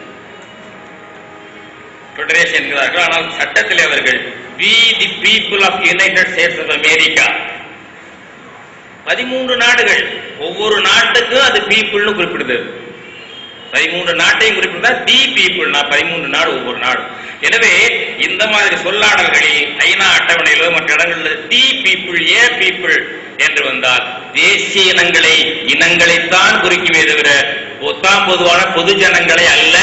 பெடரேஷன் என்கிறார்கள். ஆனால் சட்டத்தில் அவர்கள் we the people of United States of America. பதிமூன்று நாடுகள், ஒவ்வொரு நாட்டுக்கும் அது பீப்புள்னு குறிப்பிடுது. பதிமூன்று நாட்டையும் குறிப்பிட்டா தி பீப்புள், பதிமூன்று நாடு, ஒவ்வொரு நாடு. எனவே இந்த மாதிரி சொல்லாடல்களில் ஐநா அட்டவணையிலோ மற்ற இடங்களில் தி பீப்புள், ஏ பீப்புள் என்று வந்தால் தேசிய இனங்களை இனங்களைத்தான் குறிக்குமே தவிர பொத்தாம் பொதுவான பொது ஜனங்களை அல்ல.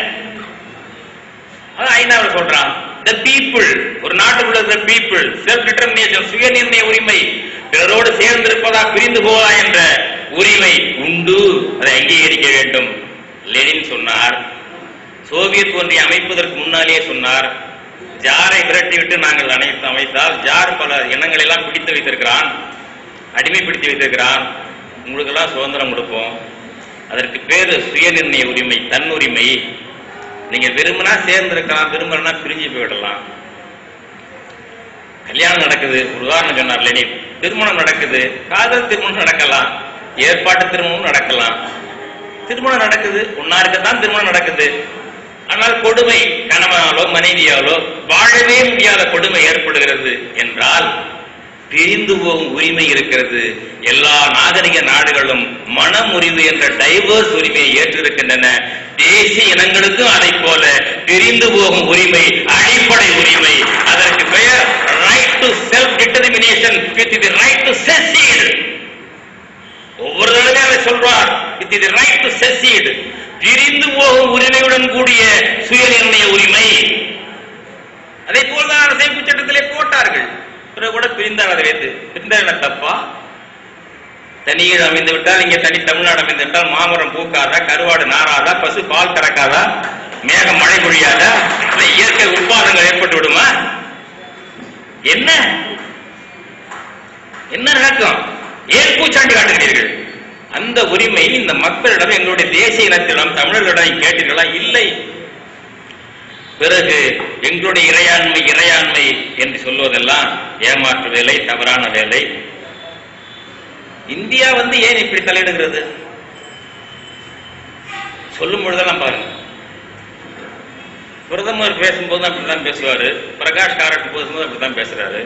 ஐநாவில் சொல்றான் தி பீப்புள், ஒரு நாட்டுக்குள்ள தி பீப்புள், செல்ஃப் டிட்டர்மினேஷன், சுய நிர்ணய உரிமை, பிறரோடு சேர்ந்திருப்பதா பிரிந்து போவதா என்ற உரிமை உண்டு, அதை அங்கீகரிக்க வேண்டும். லெனின் சொன்னார். சோவியத் ஒன்றிய அமைப்பதற்கு முன்னாலேயே சொன்னார், ஜாரை விரட்டிவிட்டு நாங்கள் அனைத்து அமைத்தால் ஜார் பல இனங்களை எல்லாம் பிடித்து வைத்திருக்கிறான், அடிமைப்படுத்தி வைத்திருக்கிறான், உங்களுக்கு எல்லாம் சுதந்திரம் கொடுப்போம். அதற்கு பேரு சுயநிர்ணய உரிமை, தன் உரிமை. நீங்க விரும்பினா சேர்ந்திருக்கலாம், விரும்பலன்னா பிரிஞ்சு போயிடலாம். கல்யாணம் நடக்குது, ஒரு உதாரணம் சொன்னார் லெனின். திருமணம் நடக்குது, காதல் திருமணம் நடக்கலாம், ஏற்பாட்டு திருமணம் நடக்கலாம். திருமணம் நடக்குது, ஒன்னா இருக்கத்தான் திருமணம் நடக்குது. ஆனால் கொடுமை கணவனாலோ மனைவியாலோ வாழவே முடியாத கொடுமை ஏற்படுகிறது என்றால் பிரிந்து போகும் உரிமை இருக்கிறது. எல்லா நாகரிக நாடுகளும் மனமுறிவு என்ற டைவர்ஸ் உரிமையை ஏற்றிருக்கின்றன. தேசிய இனங்களுக்கும் அதை போல பிரிந்து போகும் உரிமை அடிப்படை உரிமை. அதற்கு பெயர் right to self determination with the right to secede. ஒவ்வொரு தடவை அதை சொல்றார், with the right to secede. பிரிந்து போகும் உரிமையுடன் கூடிய சுயநிர்ணய உரிமை. அதை போல்தான் அரசமைப்பு சட்டத்திலே போட்டார்கள். கூட பிரிந்தார். அதை வைத்து பிரிந்தார் தப்பா? தனியீடு அமைந்து விட்டால், இங்கே தனி தமிழ்நாடு அமைந்து விட்டால் மாமரம் பூக்காதா, கருவாடு நாராதா, பசு பால் கறக்காதா, மேகம் மழை பொழியாதா, இல்லை இயற்கை உட்பாதங்கள் ஏற்பட்டு விடுமா? என்ன என்ன நடக்கும்? ஏன் பூச்சாண்டி காட்டுகிறீர்கள்? அந்த உரிமை இந்த மக்களிடம், எங்களுடைய தேசிய இனத்திடம், தமிழர்களிடம் கேட்டீர்களா? இல்லை. பிறகு எங்களுடைய இறையாண்மை இறையாண்மை என்று சொல்வதெல்லாம் ஏமாற்று வேலை, தவறான வேலை. இந்தியா வந்து ஏன் இப்படி தலையிடுகிறது சொல்லும் பொழுதெல்லாம் பாருங்க. பிரதமர் பேசும்போது அப்படித்தான் பேசுவாரு, பிரகாஷ் காரட் பேசும்போது அப்படித்தான் பேசுறாரு.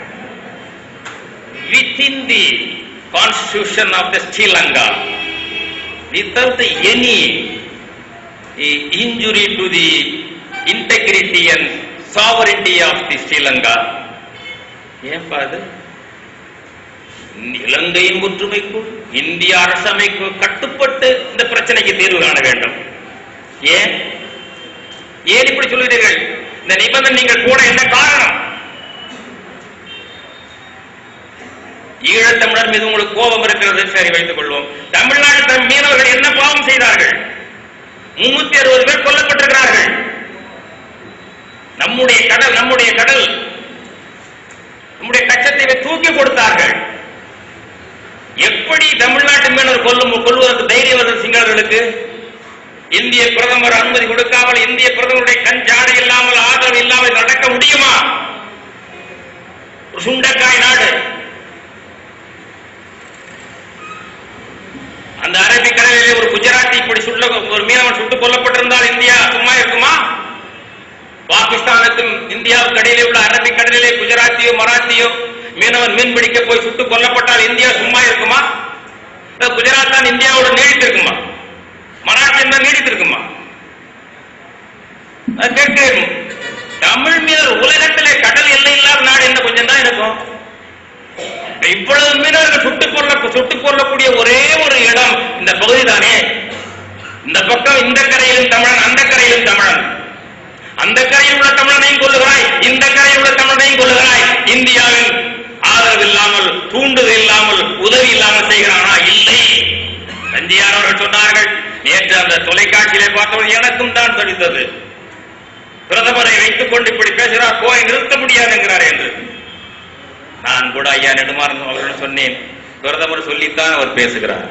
Within the constitution of the Sri Lanka, without any injury to the integrity and sovereignty of the Sri Lanka. ஏன் பாது இலங்கையின் ஒற்றுமைக்குள் இந்திய அரசமைக்கு கட்டுப்பட்டு இந்த பிரச்சனைக்கு தீர்வு காண வேண்டும். ஏன் ஏன் இப்படி சொல்கிறீர்கள்? இந்த நிபந்தனை நீங்கள் கூட என்ன காரணம்? ஈழத்தமிழர் மீது உங்களுக்கு கோபம் இருக்கிறது, சரி வைத்துக் கொள்வோம். தமிழ்நாட்டு மீனவர்கள் என்ன பாவம் செய்தார்கள்? முன்னூத்தி அறுபது பேர் கொல்லப்பட்டிருக்கிறார்கள். நம்முடைய கடல் நம்முடைய கடல் நம்முடைய கச்சத்தை தூக்கி கொடுத்தார்கள். எப்படி தமிழ்நாட்டு மீனவர் கொல்லும் கொள்வதற்கு தைரியம் வந்தது சிங்களர்களுக்கு? இந்திய பிரதமர் அனுமதி கொடுக்காமல், இந்திய பிரதமருடைய கஞ்சாடை இல்லாமல், ஆதரவு இல்லாமல் நடக்க முடியுமா? ஒரு சுண்டக்காய் நாடு. அந்த அரபிக்கடலிலே ஒரு குஜராத்தி இப்படி சுள்ள ஒரு மீனவன் சுட்டுக் கொல்லப்பட்டிருந்தால் இந்தியா சும்மா இருக்குமா? பாகிஸ்தானுக்கும் இந்தியாவுக்கு இடையிலே உள்ள அரபிக்கடலிலே குஜராத்தியோ மராத்தியோ மீனவன் மீன் பிடிக்க போய் சுட்டுக் கொல்லப்பட்டால் இந்தியா சும்மா இருக்குமா? குஜராத் தான் இந்தியாவோட நீடித்திருக்குமா? மராத்தியம் தான் நீடித்திருக்குமா? கேட்கிறேன். தமிழ் மீனவர் உலகத்திலே கடல் எல்லை இல்லாத நாடு என்ன கொஞ்சம் தான் இருக்கும். இவ்வளவு மீனவர்கள் சுட்டுக் கொள்ள சுட்டுக் கொள்ளக்கூடிய ஒரே ஒரு இடம் இந்த பகுதி தானே. இந்த பக்கம் இந்த கரையிலும் தமிழன், அந்த கரையிலும் தமிழன். அந்த கரையில் உள்ள தமிழனையும் கொள்ளுகிறாய், இந்த கரையில் உள்ள தமிழனையும் கொள்ளுகிறாய். இந்தியாவில் ஆதரவு இல்லாமல், தூண்டுதல் இல்லாமல், உதவி இல்லாமல் செய்கிறானா? இல்லை. தஞ்சியார் அவர்கள் சொன்னார்கள், நேற்று அந்த தொலைக்காட்சியிலே பார்த்தவர்கள் எனக்கும் தான் தடித்தது. பிரதமரை வைத்துக் கொண்டு இப்படி பேசுகிறார், போய் நிறுத்த முடியாது என்கிறார் என்று. நான் கூட ஐயா நெடுமாறன் அவர்கள் சொன்னேன், பிரதமர் சொல்லித்தான் அவர் பேசுகிறார்.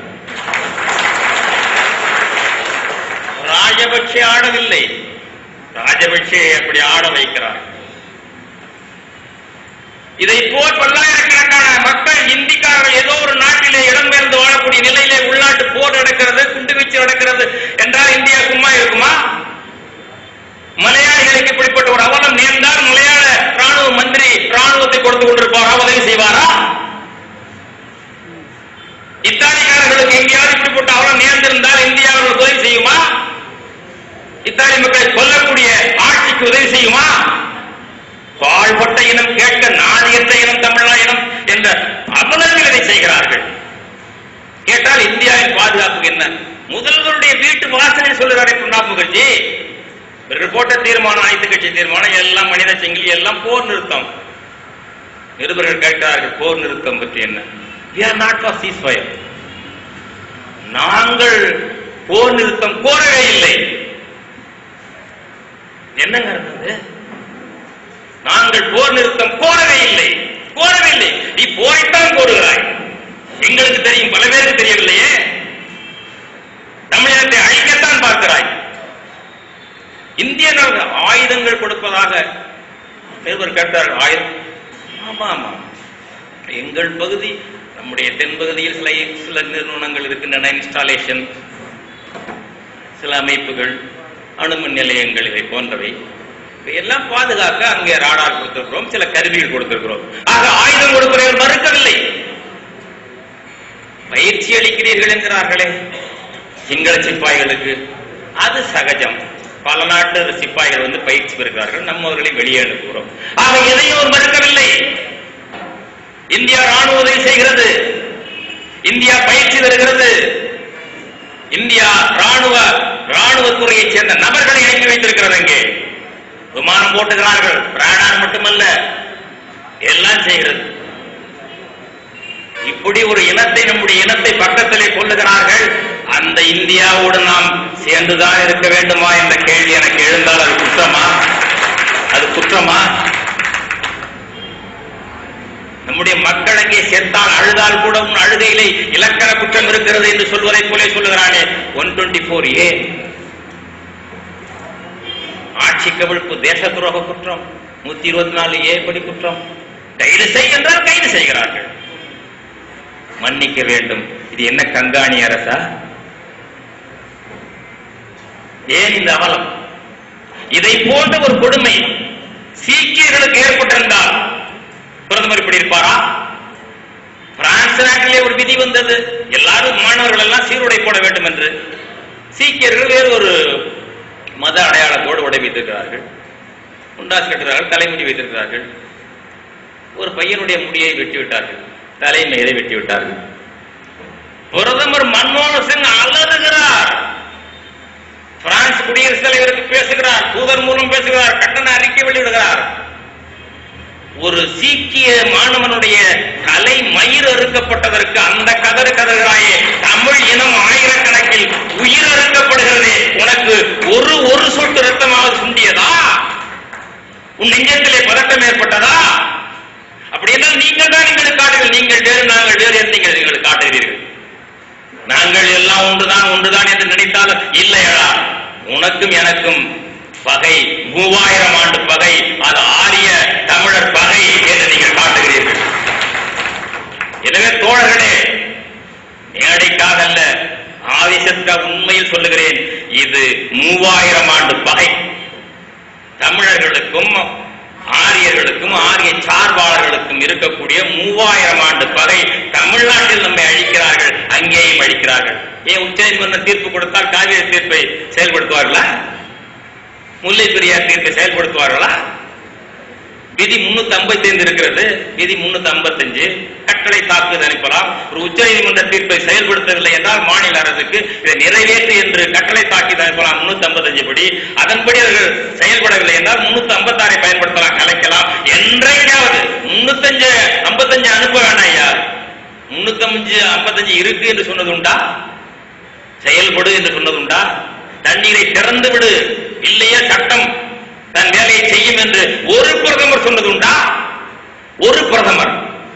ராஜபக்ஷே ஆடவில்லை, ராஜபக்ஷே அப்படி ஆட வைக்கிறார். இதை போல் பல்லாயிரக்கணக்கான மக்கள், இந்திக்காரர்கள் ஏதோ ஒரு நாட்டிலே இடம்பெயர்ந்து வாழக்கூடிய நிலையிலே உள்நாட்டு போர் நடக்கிறது, குண்டுவீச்சு நடக்கிறது என்றால் இந்தியா சும்மா இருக்குமா? மலையாளிகளுக்கு இப்படிப்பட்ட ஒரு அவலம் நேர்ந்தால் மலையாள ராணுவ மந்திரி ராணுவத்தை கொடுத்து கொண்டிருப்பாரா? உதவி செய்வாரா? இத்தாலிக்காரர்களுக்கு எங்கேயாவது இப்படிப்பட்ட அவலம் நேர்ந்திருந்தால் இந்தியாவில் உதவி செய்யுமா? இத்தாலி மக்களை கொல்லக்கூடிய ஆட்சிக்கு உதவி செய்யுமா? பாழ்பட்ட இனம் கேட்க நாதியற்ற இனம் தமிழா இனம் என்ற அவலத்தில் இதை செய்கிறார்கள். கேட்டால் இந்தியாவின் பாதுகாப்பு என்ன? முதல்வருடைய வீட்டு வாசலில் சொல்லுகிறாரே பிரணாப் முகர்ஜி, போட்ட தீர்மானம், அனைத்து கட்சி தீர்மானம், எல்லாம் மனித சங்கிலி, எல்லாம் போர் நிறுத்தம். நிருபர்கள் கேட்கிறார்கள், போர் நிறுத்தம் பற்றி என்ன? We are not for ceasefire. நாங்கள் போர் நிறுத்தம் கோரவே இல்லை. என்னங்க இருந்தது? நாங்கள் போர் நிறுத்தம் கோரவே இல்லை, கோரவே இல்லை. நீ போரைத்தான் கோருகிறாய். எங்களுக்கு தெரியும், பல பேருக்கு தெரியவில்லையே. தமிழகத்தை அழிக்கத்தான் பார்க்கிறாய். இந்திய ஆயுதங்கள் கொடுப்பதாக நிருபர் கேட்டார்கள். ஆயுதம்? ஆமா ஆமா, எங்கள் பகுதி, நம்முடைய தென் பகுதியில் சில சில நிறுவனங்கள் இருக்கின்றன, இன்ஸ்டாலேஷன், சில அமைப்புகள், அணுமின் நிலையங்கள் இவை போன்றவை இவையெல்லாம் பாதுகாக்க அங்கே ராடார் கொடுத்திருக்கிறோம், சில கருவிகள் கொடுத்திருக்கிறோம். ஆக ஆயுதம் கொடுக்கிறவர்கள் மறுக்கவில்லை. பயிற்சி அளிக்கிறீர்கள் என்கிறார்களே சிங்கள சிப்பாய்களுக்கு, அது சகஜம். பல நாட்டு சிப்பாய்கள் வந்து பயிற்சி பெறுகிறார்கள், நம்மவர்களை வெளியே அனுப்புகிறோம். ஆக எதையும் மறுக்கவில்லை. இந்தியா ராணுவ உதவி செய்கிறது, இந்தியா பயிற்சி தருகிறது, இந்தியா ராணுவ ராணுவத்துறையை சேர்ந்த நபர்களை அனுப்பி வைத்திருக்கிறது. அங்கே விமானம் போட்டுகிறார்கள், ராடார் மட்டுமல்ல எல்லாம் செய்கிறது. இப்படி ஒரு இனத்தை, நம்முடைய இனத்தை பக்கத்திலே கொள்ளுகிறார்கள். அந்த இந்தியாவோடு நாம் சேர்ந்துதான் இருக்க வேண்டுமா என்ற கேள்வி எனக்கு எழுந்தால் அது குற்றமா? அது குற்றமா? நம்முடைய மக்கள் அங்கே செத்தால் அழுதால் கூட உன் அழுகையிலே இலக்கண குற்றம் இருக்கிறது என்று சொல்வதை போல சொல்லுகிறானே ஒன் டுவெண்ட்டி போர் ஏ ஆட்சி கவிழ்ப்பு, தேச துரோக குற்றம். நூத்தி இருபத்தி நாலு ஏ படி குற்றம். கைது செய் என்றால் கைது செய்கிறார்கள். மன்னிக்க வேண்டும். இது என்ன கங்காணி அரசா? ஏன் இந்த அவலம்? இதை போன்ற ஒரு கொடுமை சீக்கியர்களுக்கு ஏற்பட்டிருந்தால் பிரதமர் இப்படி இருப்பாரா? பிரான்ஸ் நாட்டிலே ஒரு விதி வந்தது, எல்லாரும் மாணவர்கள் எல்லாம் சீருடை போட வேண்டும் என்று. சீக்கியர்கள் வேறு ஒரு மத அடையாளத்தோடு உடை வைத்திருக்கிறார்கள், முண்டாஸ் கட்டுகிறார்கள், தலைமுடி வைத்திருக்கிறார்கள். ஒரு பையனுடைய முடியை வெட்டிவிட்டார்கள், தலைமையை வெட்டிவிட்டார்கள். பிரதமர் மன்மோகன் சிங் அலறுகிறார். பிரான்ஸ் குடியரசுத் தலைவருக்கு பேசுகிறார், தூதர் மூலம் பேசுகிறார், கண்டன அறிக்கை வெளியிடுகிறார். ஒரு சீக்கிய மாணவனுடைய தலை மயிர் அறுக்கப்பட்டதற்கு அந்த கதறு கதறாயே, தமிழ் இனம் ஆயிரக்கணக்கில் உயிர் அறுக்கப்படுகிறதே, உனக்கு ஒரு ஒரு சொட்டு ரத்தமாவது சுண்டியதா? உன் நெஞ்சத்திலே பதட்டம் ஏற்பட்டதா? அப்படி என்றால் நீங்கள் தான் எங்களுக்கு காட்டுங்கள். நீங்கள் வேறு, நாங்கள் வேறு என்று நீங்கள் எங்களுக்கு காட்டுகிறீர்கள். நாங்கள் எல்லாம் ஒன்றுதான் ஒன்றுதான் என்று நினைத்தாலும் இல்லையடா, உனக்கும் எனக்கும் பகை, மூவாயிரம் ஆண்டு பகை, அது ஆரிய தமிழர் பகை என்று நீங்கள் காட்டுகிறீர்கள். எனவே தோழர்களே, மேடைக்காக அல்ல, ஆவேசத்துக்காக உண்மையில் சொல்லுகிறேன், இது மூவாயிரம் ஆண்டு பகை. தமிழர்களுக்கும் ஆரியர்களுக்கும் ஆரிய சார்பாளர்களுக்கும் இருக்கக்கூடிய மூவாயிரம் ஆண்டு பகை. தமிழ்நாட்டில் நம்மை அழிக்கிறார்கள், அங்கேயும் அழிக்கிறார்கள். ஏன் உச்ச நீதிமன்ற தீர்ப்பு கொடுத்தால் காவிரி தீர்ப்பை செயல்படுத்துவார்களா? முல்லை பெரியார் தீர்ப்பை செயல்படுத்துவார்களா? விதி முன்னூத்தி ஐம்பத்தி ஐந்து இருக்கிறது, விதி முன்னூத்தி ஐம்பத்தி அஞ்சு கட்டளை தாக்குதல் அனுப்பலாம். ஒரு உச்ச நீதிமன்ற தீர்ப்பை செயல்படுத்தவில்லை என்றால் மாநில அரசுக்கு இதை நிறைவேற்று என்று கட்டளை தாக்கி அனுப்பலாம் முன்னூத்தி ஐம்பத்தி அஞ்சு படி. அதன்படி அவர்கள் செயல்படவில்லை என்றால் முன்னூத்தி ஐம்பத்தி ஆறை பயன்படுத்தலாம், கலைக்கலாம். என்றைக்காவது முன்னூத்தி அஞ்சு ஐம்பத்தி அஞ்சு அனுப்ப வேண்டாம் ஐயா, முன்னூத்தி அஞ்சு ஐம்பத்தி அஞ்சு இருக்கு என்று சொன்னது உண்டா? செயல்படு என்று சொன்னது உண்டா? தண்ணீரை திறந்து விடு, இல்லையா சட்டம் தன் வேலையை செய்யும் என்று ஒரு பிரதமர் சொன்னது உண்டா? ஒரு பிரதமர்.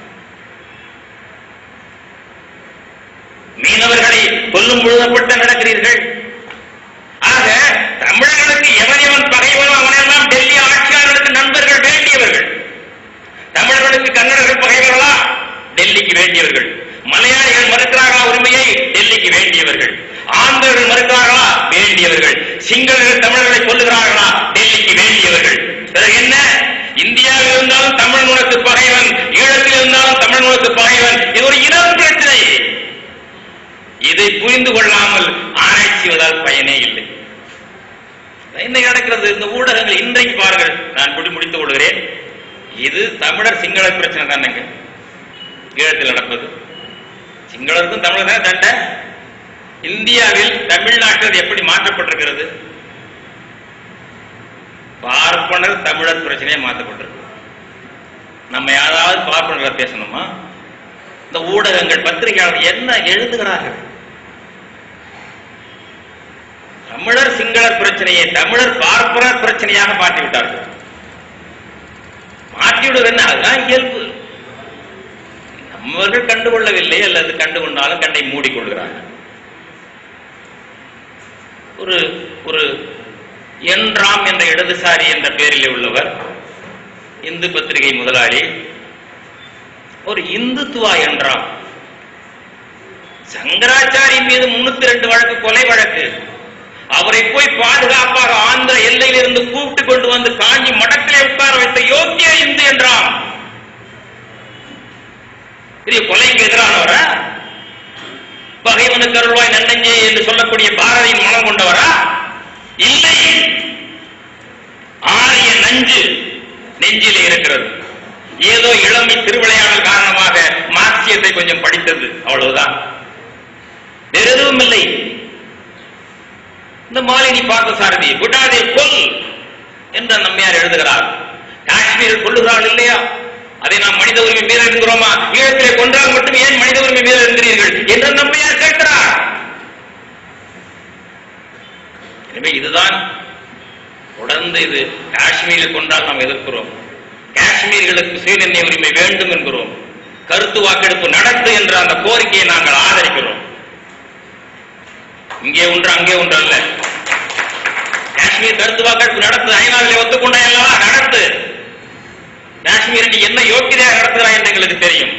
மீனவர்களை கொல்லும் பொழுதப்பட்ட நடக்கிறீர்கள். ஆக தமிழர்களுக்கு எவன் எவன் பகைவனோ அவனெல்லாம் டெல்லி ஆட்சியாளர்களுக்கு நண்பர்கள் வேண்டியவர்கள். தமிழர்களுக்கு கன்னடர்கள் பகைவர்களா? டெல்லிக்கு வேண்டியவர்கள். மலையாளிகள் மறுக்கிறார்களா உரிமையை? டெல்லிக்கு வேண்டியவர்கள். ஆந்திரர்கள் மறுக்கிறார்களா? வேண்டியவர்கள். சிங்களர்கள் தமிழர்களை கொல்லுகிறார்களா? டெல்லிக்கு வேண்டியவர்கள். பிறகு என்ன? இந்தியாவில் இருந்தாலும் தமிழ் உனக்கு பகைவன், ஈழத்தில் இருந்தாலும் தமிழ் உனக்கு பகைவன். இது ஒரு இன பிரச்சனை. இதை புரிந்து கொள்ளாமல் ஆராய்ச்சிவதால் பயனே இல்லை. என்ன நடக்கிறது? இந்த ஊடகங்கள் இன்றைக்கு பாருங்கள், நான் குடி முடித்துக் கொள்கிறேன். இது தமிழர் சிங்கள பிரச்சனை தானேங்க ஈழத்தில் நடப்பது. சிங்களருக்கும் தமிழர் தான் சண்டை. இந்தியாவில் தமிழ்நாட்டில் எப்படி மாற்றப்பட்டிருக்கிறது? பார்ப்பனர் தமிழர் பிரச்சனையே மாற்றப்பட்டிருக்கு. நம்ம யாராவது பார்ப்பனர்களை பேசணுமா? இந்த ஊடகங்கள் பத்திரிகையாளர்கள் என்ன எழுதுகிறார்கள்? தமிழர் சிங்களர் பிரச்சனையை தமிழர் பார்ப்பனர் பிரச்சனையாக மாற்றிவிட்டார்கள். மாற்றிவிடுவது என்ன? அதுதான் இயல்பு. நம்மவர்கள் கண்டுகொள்ளவில்லை, அல்லது கண்டுகொண்டாலும் கண்ணை மூடிக்கொள்கிறார்கள். ஒரு ஒரு என்றாம் என்ற இடதுசாரி என்ற பெயரில் உள்ளவர், இந்து பத்திரிகை முதலாளி, ஒரு இந்துத்துவா என்றாம். சங்கராச்சாரி மீது முன்னூத்தி ரெண்டு வழக்கு கொலை வழக்கு. அவரை போய் பாதுகாப்பாக ஆந்திர எல்லையில் இருந்து கூப்பிட்டு கொண்டு வந்து காஞ்சி மடத்திலே உட்கார வைத்த யோக்கிய இந்து என்றாம். கொலைக்கு எதிரானவரா? பகைவனுக்கு அருள்வாய் நன்னஞ்சே என்று சொல்லக்கூடிய பாரதியின் மனம் கொண்டவரா? இல்லை. ஆரிய நஞ்சு நெஞ்சிலே இருக்கிறது. ஏதோ இளமை திருவிளையாடல் காரணமாக மார்க்சியத்தை கொஞ்சம் படித்தது, அவ்வளவுதான், வேறு எதுவும் இல்லை. இந்த மாலினி பார்த்தசாரதி விடாதே கொல் என்று நம்மையார் எழுதுகிறார். காஷ்மீரில் கொள்ளுகிறார்கள் இல்லையா, அதை நாம் மனித உரிமை மீறல் என்கிறோமா? ஈழத்திலே கொன்றால் மட்டும் ஏன் மனித உரிமை மீறல் என்கிறீர்கள் என்று நம்மையார் கேட்கிறார். எனவே இதுதான் தொடர்ந்து இது. காஷ்மீரில் கொண்டால் நாம் எதிர்க்கிறோம், காஷ்மீர்களுக்கு சுயநிர்ணய உரிமை வேண்டும் என்கிறோம், கருத்து வாக்கெடுப்பு நடத்து என்ற அந்த கோரிக்கையை நாங்கள் ஆதரிக்கிறோம். இங்கே ஒன்று அங்கே ஒன்று அல்ல. காஷ்மீர் கருத்து வாக்கெடுப்பு நடத்து, ஐநாவிலே ஒத்துக்கொண்ட எல்லாம் நடத்து. காஷ்மீர் என்ன யோக்கியதையாக நடத்துகிறார் என்று எங்களுக்கு தெரியும்.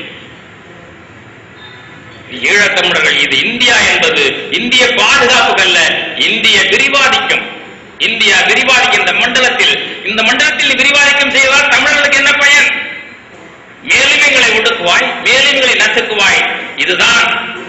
ஈழத்தமிழர்கள், இது இந்தியா என்பது இந்திய பாதுகாப்பு அல்ல, இந்திய விரிவாதிக்கம். இந்தியா விரிவாதிக்கும் இந்த மண்டலத்தில், இந்த மண்டலத்தில் விரிவாதிக்கம் செய்வதால் தமிழர்களுக்கு என்ன பயன்? மேலுமைகளை ஒடுக்குவாய், மேலுமைகளை நசுக்குவாய். இதுதான்.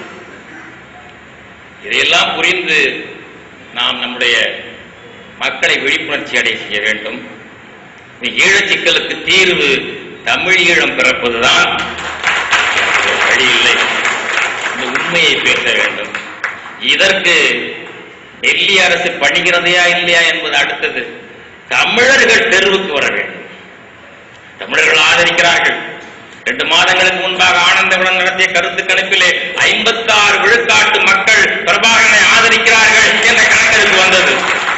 இதையெல்லாம் புரிந்து நாம் நம்முடைய மக்களை விழிப்புணர்ச்சி அடைய செய்ய வேண்டும். ஈழச் சிக்கலுக்கு தீர்வு தமிழ் ஈழம் பிறப்பதுதான், வழி இல்லை. இந்த உண்மையை பேச வேண்டும். இதற்கு டெல்லி அரசு பணிகிறதையா இல்லையா என்பது அடுத்தது. தமிழர்கள் தெருவுக்கு வர வேண்டும். தமிழர்கள் ஆதரிக்கிறார்கள். இரண்டு மாதங்களுக்கு முன்பாக ஆனந்தவுடன் நடத்திய கருத்து கணிப்பிலே ஐம்பத்தி ஆறு விழுக்காட்டு மக்கள் பிரபாகரனை ஆதரிக்கிறார்கள் என்ற கணக்கெடுப்பு வந்தது.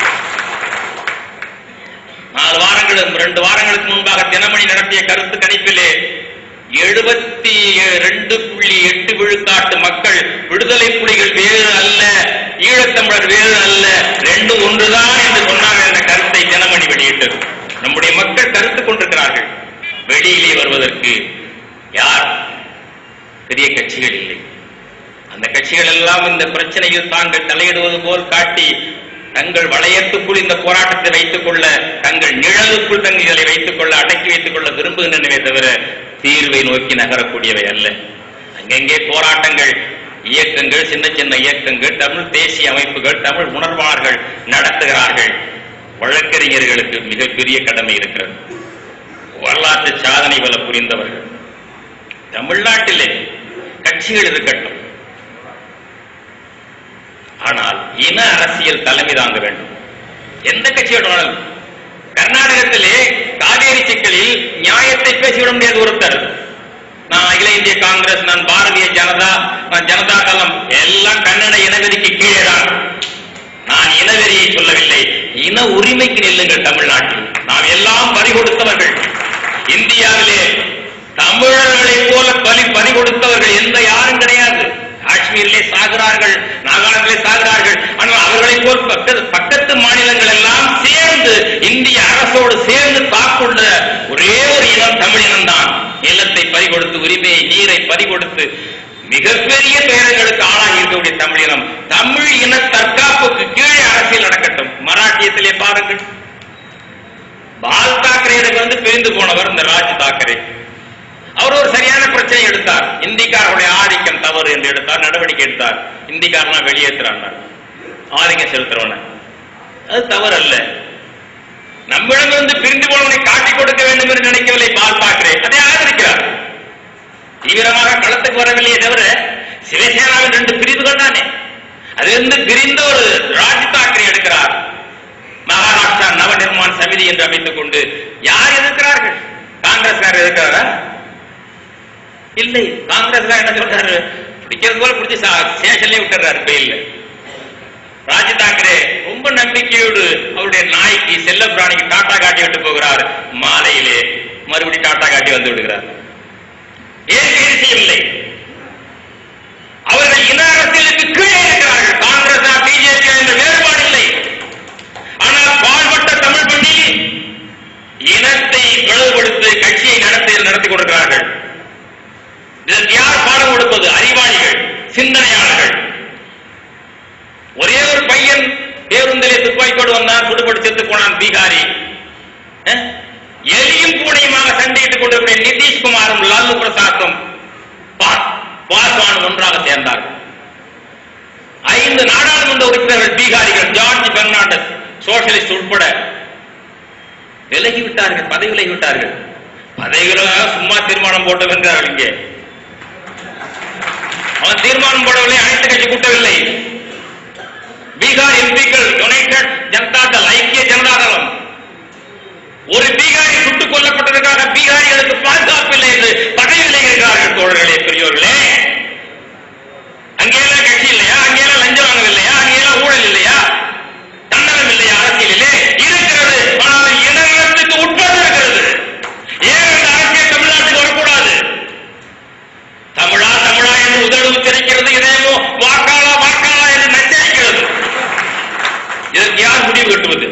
நாலு வாரங்களுக்கு ரெண்டு வாரங்களுக்கு முன்பாக தினமணி நடத்திய கருத்து கணிப்பிலே எழுபத்தி ரெண்டு புள்ளி எட்டு விழுக்காட்டு மக்கள் விடுதலை புலிகள் வேறு அல்ல, ஈழத்தமிழர் வேறு அல்ல, ரெண்டு ஒன்றுதான் என்று சொன்னார்கள் என்ற கருத்தை தினமணி வெளியிட்டது. நம்முடைய மக்கள் கருத்து கொண்டிருக்கிறார்கள். வெளியிலே வருவதற்கு யார்? பெரிய கட்சிகள் இல்லை. அந்த கட்சிகள் எல்லாம் இந்த பிரச்சனையில் தாங்கள் தலையிடுவது போல் காட்டி தங்கள் வளையத்துக்குள் இந்த போராட்டத்தை வைத்துக் கொள்ள, தங்கள் நிழலுக்குள் தங்களை வைத்துக் கொள்ள, அடக்கி வைத்துக் கொள்ள விரும்புகின்றனவே தவிர தீர்வை நோக்கி நகரக்கூடியவை அல்ல. அங்கெங்கே போராட்டங்கள், இயக்கங்கள், சின்ன சின்ன இயக்கங்கள், தமிழ் தேசிய அமைப்புகள், தமிழ் உணர்வாளர்கள் நடத்துகிறார்கள். வழக்கறிஞர்களுக்கு மிகப்பெரிய கடமை இருக்கிறது. வரலாற்று சாதனை பல புரிந்தவர்கள். தமிழ்நாட்டிலே கட்சிகள் இருக்கட்டும், ஆனால் இன அரசியல் தலைமை தாங்க வேண்டும். எந்த கட்சியோட கர்நாடகத்திலே காவேரி சிக்கலில் நியாயத்தை பேசிவிட முடியாது ஒருத்தர். நான் அகில இந்திய காங்கிரஸ், நான் பாரதிய ஜனதா, நான் ஜனதா தளம் எல்லாம் கன்னட இனவெறிக்கு கீழே தான். நான் இனவெறியை சொல்லவில்லை, இன உரிமைக்கு நில்லுங்கள். தமிழ்நாட்டில் நாம் எல்லாம் பறி கொடுத்தவர்கள். இந்தியாவிலே தமிழர்களை போல பலி பறி கொடுத்தவர்கள் எந்த யாரும் கிடையாது. காஷ்மீரிலே சாகிறார்கள், நாகாலாந்திலே சாகிறார்கள். ஆனால் அவர்களை போல் பக்கத்து பக்கத்து மாநிலங்கள் எல்லாம் சேர்ந்து இந்திய அரசோடு சேர்ந்து தாக்குள்ள ஒரே ஒரு இனம் தமிழ் இனம் தான். நிலத்தை பறிகொடுத்து, உரிமையை, நீரை பறிகொடுத்து மிகப்பெரிய துயரங்களுக்கு ஆளாகி இருக்கக்கூடிய தமிழினம். தமிழ் இன தற்காப்புக்கு கீழே அரசியல் நடக்கட்டும். மராட்டியத்திலே பாருங்கள், பால் தாக்கரே வந்து பிரிந்து போனவர் இந்த ராஜ் தாக்கரே. அவர் ஒரு சரியான பிரச்சனை எடுத்தார். இந்திக்காரருடைய ஆதிக்கம் தவறு என்று எடுத்தார், நடவடிக்கை எடுத்தார். இந்திக்காரனா வெளியேற்றான், ஆதிக்கம் செலுத்துறவன, அது தவறு அல்ல. நம்மிடமிருந்து பிரிந்து போனவனை காட்டிக் கொடுக்க வேண்டும் என்று நினைக்கவில்லை பால் தாக்கரே, அதை ஆதரிக்கிறார். தீவிரமாக களத்துக்கு வரவில்லையே தவிர சிவசேனாவின் ரெண்டு பிரிவுகள் தானே, அதிலிருந்து பிரிந்த ஒரு ராஜ் தாக்கரே எடுக்கிறார். மகாராஷ்டிரா நவ நிர்மாண சமிதி என்று அமைத்துக் கொண்டு யார் எதிர்க்கிறார்கள்? காங்கிரஸ்காரர் எதிர்க்கிறாரா? இல்லை. காங்கிரஸ் என்ன சொல்றாரு? பிடிக்கிறது போல பிடிச்சி ஸ்டேஷன்லயே விட்டுறாரு பெயில்ல. ராஜ் தாக்கரே ரொம்ப நம்பிக்கையோடு அவருடைய நாய்க்கு, செல்ல பிராணிக்கு டாட்டா காட்டி விட்டு போகிறார். மாலையிலே மறுபடியும் டாட்டா காட்டி வந்து விடுகிறார். ஏன் கைது செய்யவில்லை? அவர்கள் இன அரசியலுக்கு கீழே இருக்கிறார்கள். காங்கிரஸ், பிஜேபி என்ற வேறுபாடு இல்லை. ஆனால் பாழ்பட்ட தமிழ் மண்ணில் இனத்தை பிளவுபடுத்தி கட்சியை நடத்தி நடத்தி கொடுக்கிறார்கள். இதற்கு யார் பாடம் கொடுப்பது? அறிவாளிகள், சிந்தனையாளர்கள். ஒரே ஒரு பையன் பேருந்திலே துப்பாக்கியோடு வந்தான், சுடுபட்டு செத்து போனான் பீகாரி. எலியும் பூனையுமாக சண்டையிட்டுக் கொண்டிருக்கிற நிதிஷ்குமாரும் லாலு பிரசாத்தும் பாஸ்வான் ஒன்றாக சேர்ந்தார்கள். ஐந்து நாடாளுமன்ற உறுப்பினர்கள் பீகாரிகள், ஜார்ஜ் பெர்னாண்டஸ் சோசியலிஸ்ட் உட்பட விலகிவிட்டார்கள், பதவி விலகிவிட்டார்கள். பதவிகளாக சும்மா தீர்மானம் போட்டு வென்றார்கள். இங்கே அவன் தீர்மானம் போடவில்லை, அனைத்து கட்சி கூட்டவில்லை. பீகார் எம்பிக்கள் யுனைடெட் ஜனதா தள், ஐக்கிய ஜனதா தளம், ஒரு பீகாரி சுட்டுக் கொல்லப்பட்டதற்காக பீகாரிகளுக்கு பாதுகாப்பு இல்லை என்று பதவி விலகிறார்கள். தோழர்களே, பெரியோர்களே, அங்கேயெல்லாம் கட்சி இல்லையா? அங்கேயெல்லாம் லஞ்சம் வாங்கவில்லையா? அங்கேயெல்லாம் ஊழல் இல்லையா? தன்னலம் இல்லையா? அரசியலிலே இருக்கிறது, ஆனால் இனத்துக்கு உட்பட்டு இருக்கிறது. ஏன் அந்த அரசியல் தமிழ்நாட்டுக்கு வரக்கூடாது? தமிழா தமிழா என்று உதடு உச்சரிக்கிறது, இதேமோ வாக்காளா வாக்காளா என்று நச்சரிக்கிறது. இதற்கு யார் முடிவு கட்டுவது?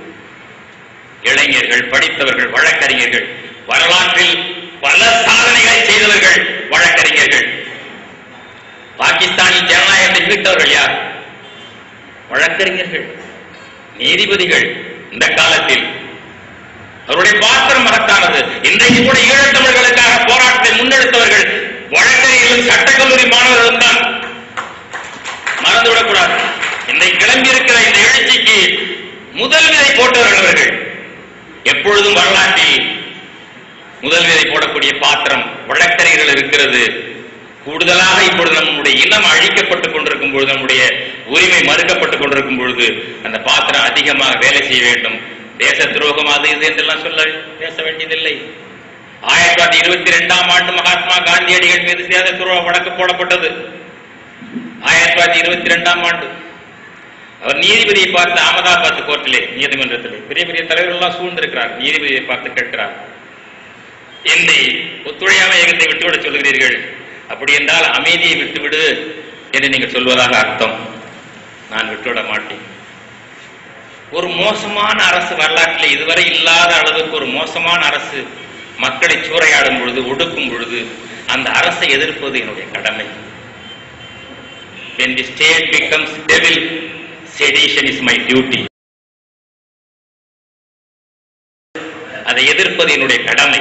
இளைஞர்கள், படித்தவர்கள், வழக்கறிஞர்கள், வரலாற்றில் பல சாதனைகளை செய்தவர்கள் வழக்கறிஞர்கள். பாகிஸ்தானில் ஜனநாயகத்தை மீட்டவர்கள் யார்? வழக்கறிஞர்கள், நீதிபதிகள். இந்த காலத்தில் அவருடைய பாத்திரம் மகத்தானது. இன்றைக்கு கூட ஈழத்தமிழர்களுக்காக போராட்டத்தை முன்னெடுத்தவர்கள் வழக்கறிஞர்களும் சட்டக்கல்லூரி மாணவர்களும் தான். மறந்துவிடக்கூடாது. இன்றைக்கு கிளம்பி இருக்கிற இந்த எழுச்சிக்கு முதல் விதை போட்டவர்கள் அவர்கள். எப்பொழுதும் வரலாற்றில் முதல் விதை போடக்கூடிய பாத்திரம் வழக்கறிஞர்கள் இருக்கிறது. கூடுதலாக இப்பொழுது நம்முடைய இனம் அழிக்கப்பட்டுக் கொண்டிருக்கும் பொழுது, நம்முடைய உரிமை மறுக்கப்பட்டுக் கொண்டிருக்கும் பொழுது அந்த பாத்திரம் அதிகமாக வேலை செய்ய வேண்டும். தேச துரோகம் அது இது என்றெல்லாம் சொல்ல பேச வேண்டியதில்லை. ஆயிரத்தி தொள்ளாயிரத்தி இருபத்தி இரண்டாம் ஆண்டு மகாத்மா காந்தியடிகள் மீது தேச துரோக வழக்கு போடப்பட்டது. ஆயிரத்தி தொள்ளாயிரத்தி இருபத்தி இரண்டாம் ஆண்டு அவர் நீதிபதியை பார்த்து அகமதாபாத் கோர்ட்டிலே, நீதிமன்றத்திலே பெரிய பெரிய தலைவர்கள் எல்லாம் சூழ்ந்திருக்கிறார். நீதிபதியை பார்த்து கேட்கிறார், என்னை ஒத்துழையாம இயக்கத்தை விட்டுவிட சொல்கிறீர்கள், அப்படி என்றால் அமைதியை விட்டுவிடு என்று நீங்கள் சொல்வதாக அர்த்தம். நான் விட்டுவிட மாட்டேன். ஒரு மோசமான அரசு, வரலாற்றில் இதுவரை இல்லாத அளவுக்கு ஒரு மோசமான அரசு மக்களை சூறையாடும் பொழுது, ஒடுக்கும் பொழுது அந்த அரசை எதிர்ப்பது என்னுடைய கடமை. When the state becomes devil, sedition is my duty. அதை எதிர்ப்பது என்னுடைய கடமை.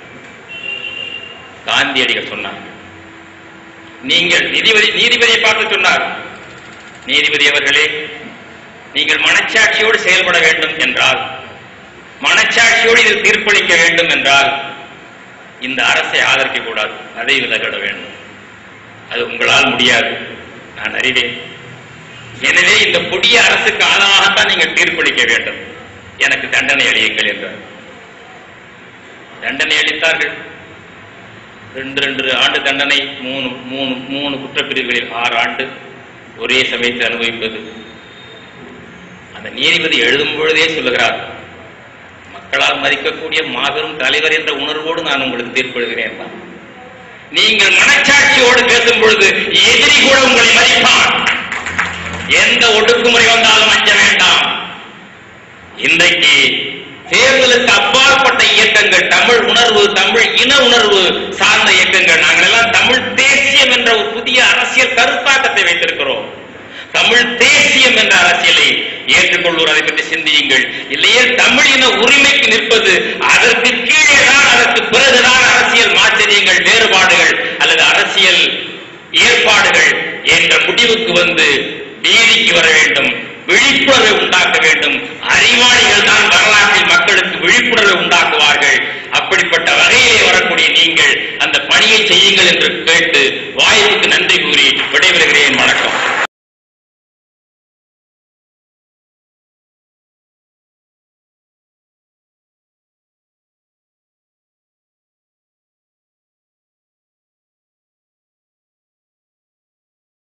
காந்தியடிகள் சொன்னார். நீங்கள் நீதிபதி நீதிபதியை பார்த்து சொன்னார், நீதிபதி அவர்களே, நீங்கள் மனச்சாட்சியோடு செயல்பட வேண்டும் என்றால், மனச்சாட்சியோடு இதில் தீர்ப்பளிக்க வேண்டும் என்றால் இந்த அரசை ஆதரிக்க கூடாது, அதை விலகிட வேண்டும். அது உங்களால் முடியாது, நான் அறிவேன். எனவே இந்த புதிய அரசுக்கு ஆதரவாகத்தான் நீங்கள் தீர்ப்பளிக்க வேண்டும். எனக்கு தண்டனை அளியுங்கள் என்றார். தண்டனை அளித்தார்கள். ரெண்டு ரெண்டு ஆண்டு தண்டனை, மூணு மூணு மூணு குற்றப்பிரிவுகளில் ஆறு ஆண்டு ஒரே சமயத்தில் அனுபவிப்பது. அந்த நீதிபதி எழுதும் பொழுதே சொல்லுகிறார், மக்களால் மதிக்கக்கூடிய மாபெரும் தலைவர் என்ற உணர்வோடு நான் உங்களுக்கு தீர்ப்பெழுகிறேன். நீங்கள் மனச்சாட்சியோடு பேசும் பொழுது எதிரி கூட உங்களை மதிப்பான். எந்த ஒடுக்குமுறை வந்தாலும் அஞ்ச வேண்டாம். இன்றைக்கு தேர்தலுக்கு அப்பாற்பட்ட இயக்கங்கள், தமிழ் உணர்வு, தமிழ் இன உணர்வு சார்ந்த இயக்கங்கள், நாங்கள் எல்லாம் தமிழ் தேசியம் என்ற ஒரு புதிய அரசியல் கருத்தாக்கத்தை வைத்திருக்கிறோம். தமிழ் தேசியம் என்ற அரசியலை ஏற்றுக்கொள்வோர் அதை பற்றி சிந்தியுங்கள். இல்லையே தமிழ் இன உரிமைக்கு நிற்பது, அதற்கு கீழே தான், அதற்கு பிறகுதான் அரசியல் மாச்சரியங்கள், வேறுபாடுகள் அல்லது அரசியல் ஏற்பாடுகள் என்ற முடிவுக்கு வந்து நீதிக்கு வர வேண்டும், விழிப்புணர்வை உண்டாக்க வேண்டும். அறிவாளிகள் தான் வரலாற்றில் மக்களுக்கு விழிப்புணர்வை உண்டாக்குவார்கள். அப்படிப்பட்ட வகையிலே வரக்கூடிய நீங்கள் அந்த பணியை செய்யுங்கள் என்று கேட்டு வாய்ப்புக்கு நன்றி கூறி விடைபெறுகிறேன்.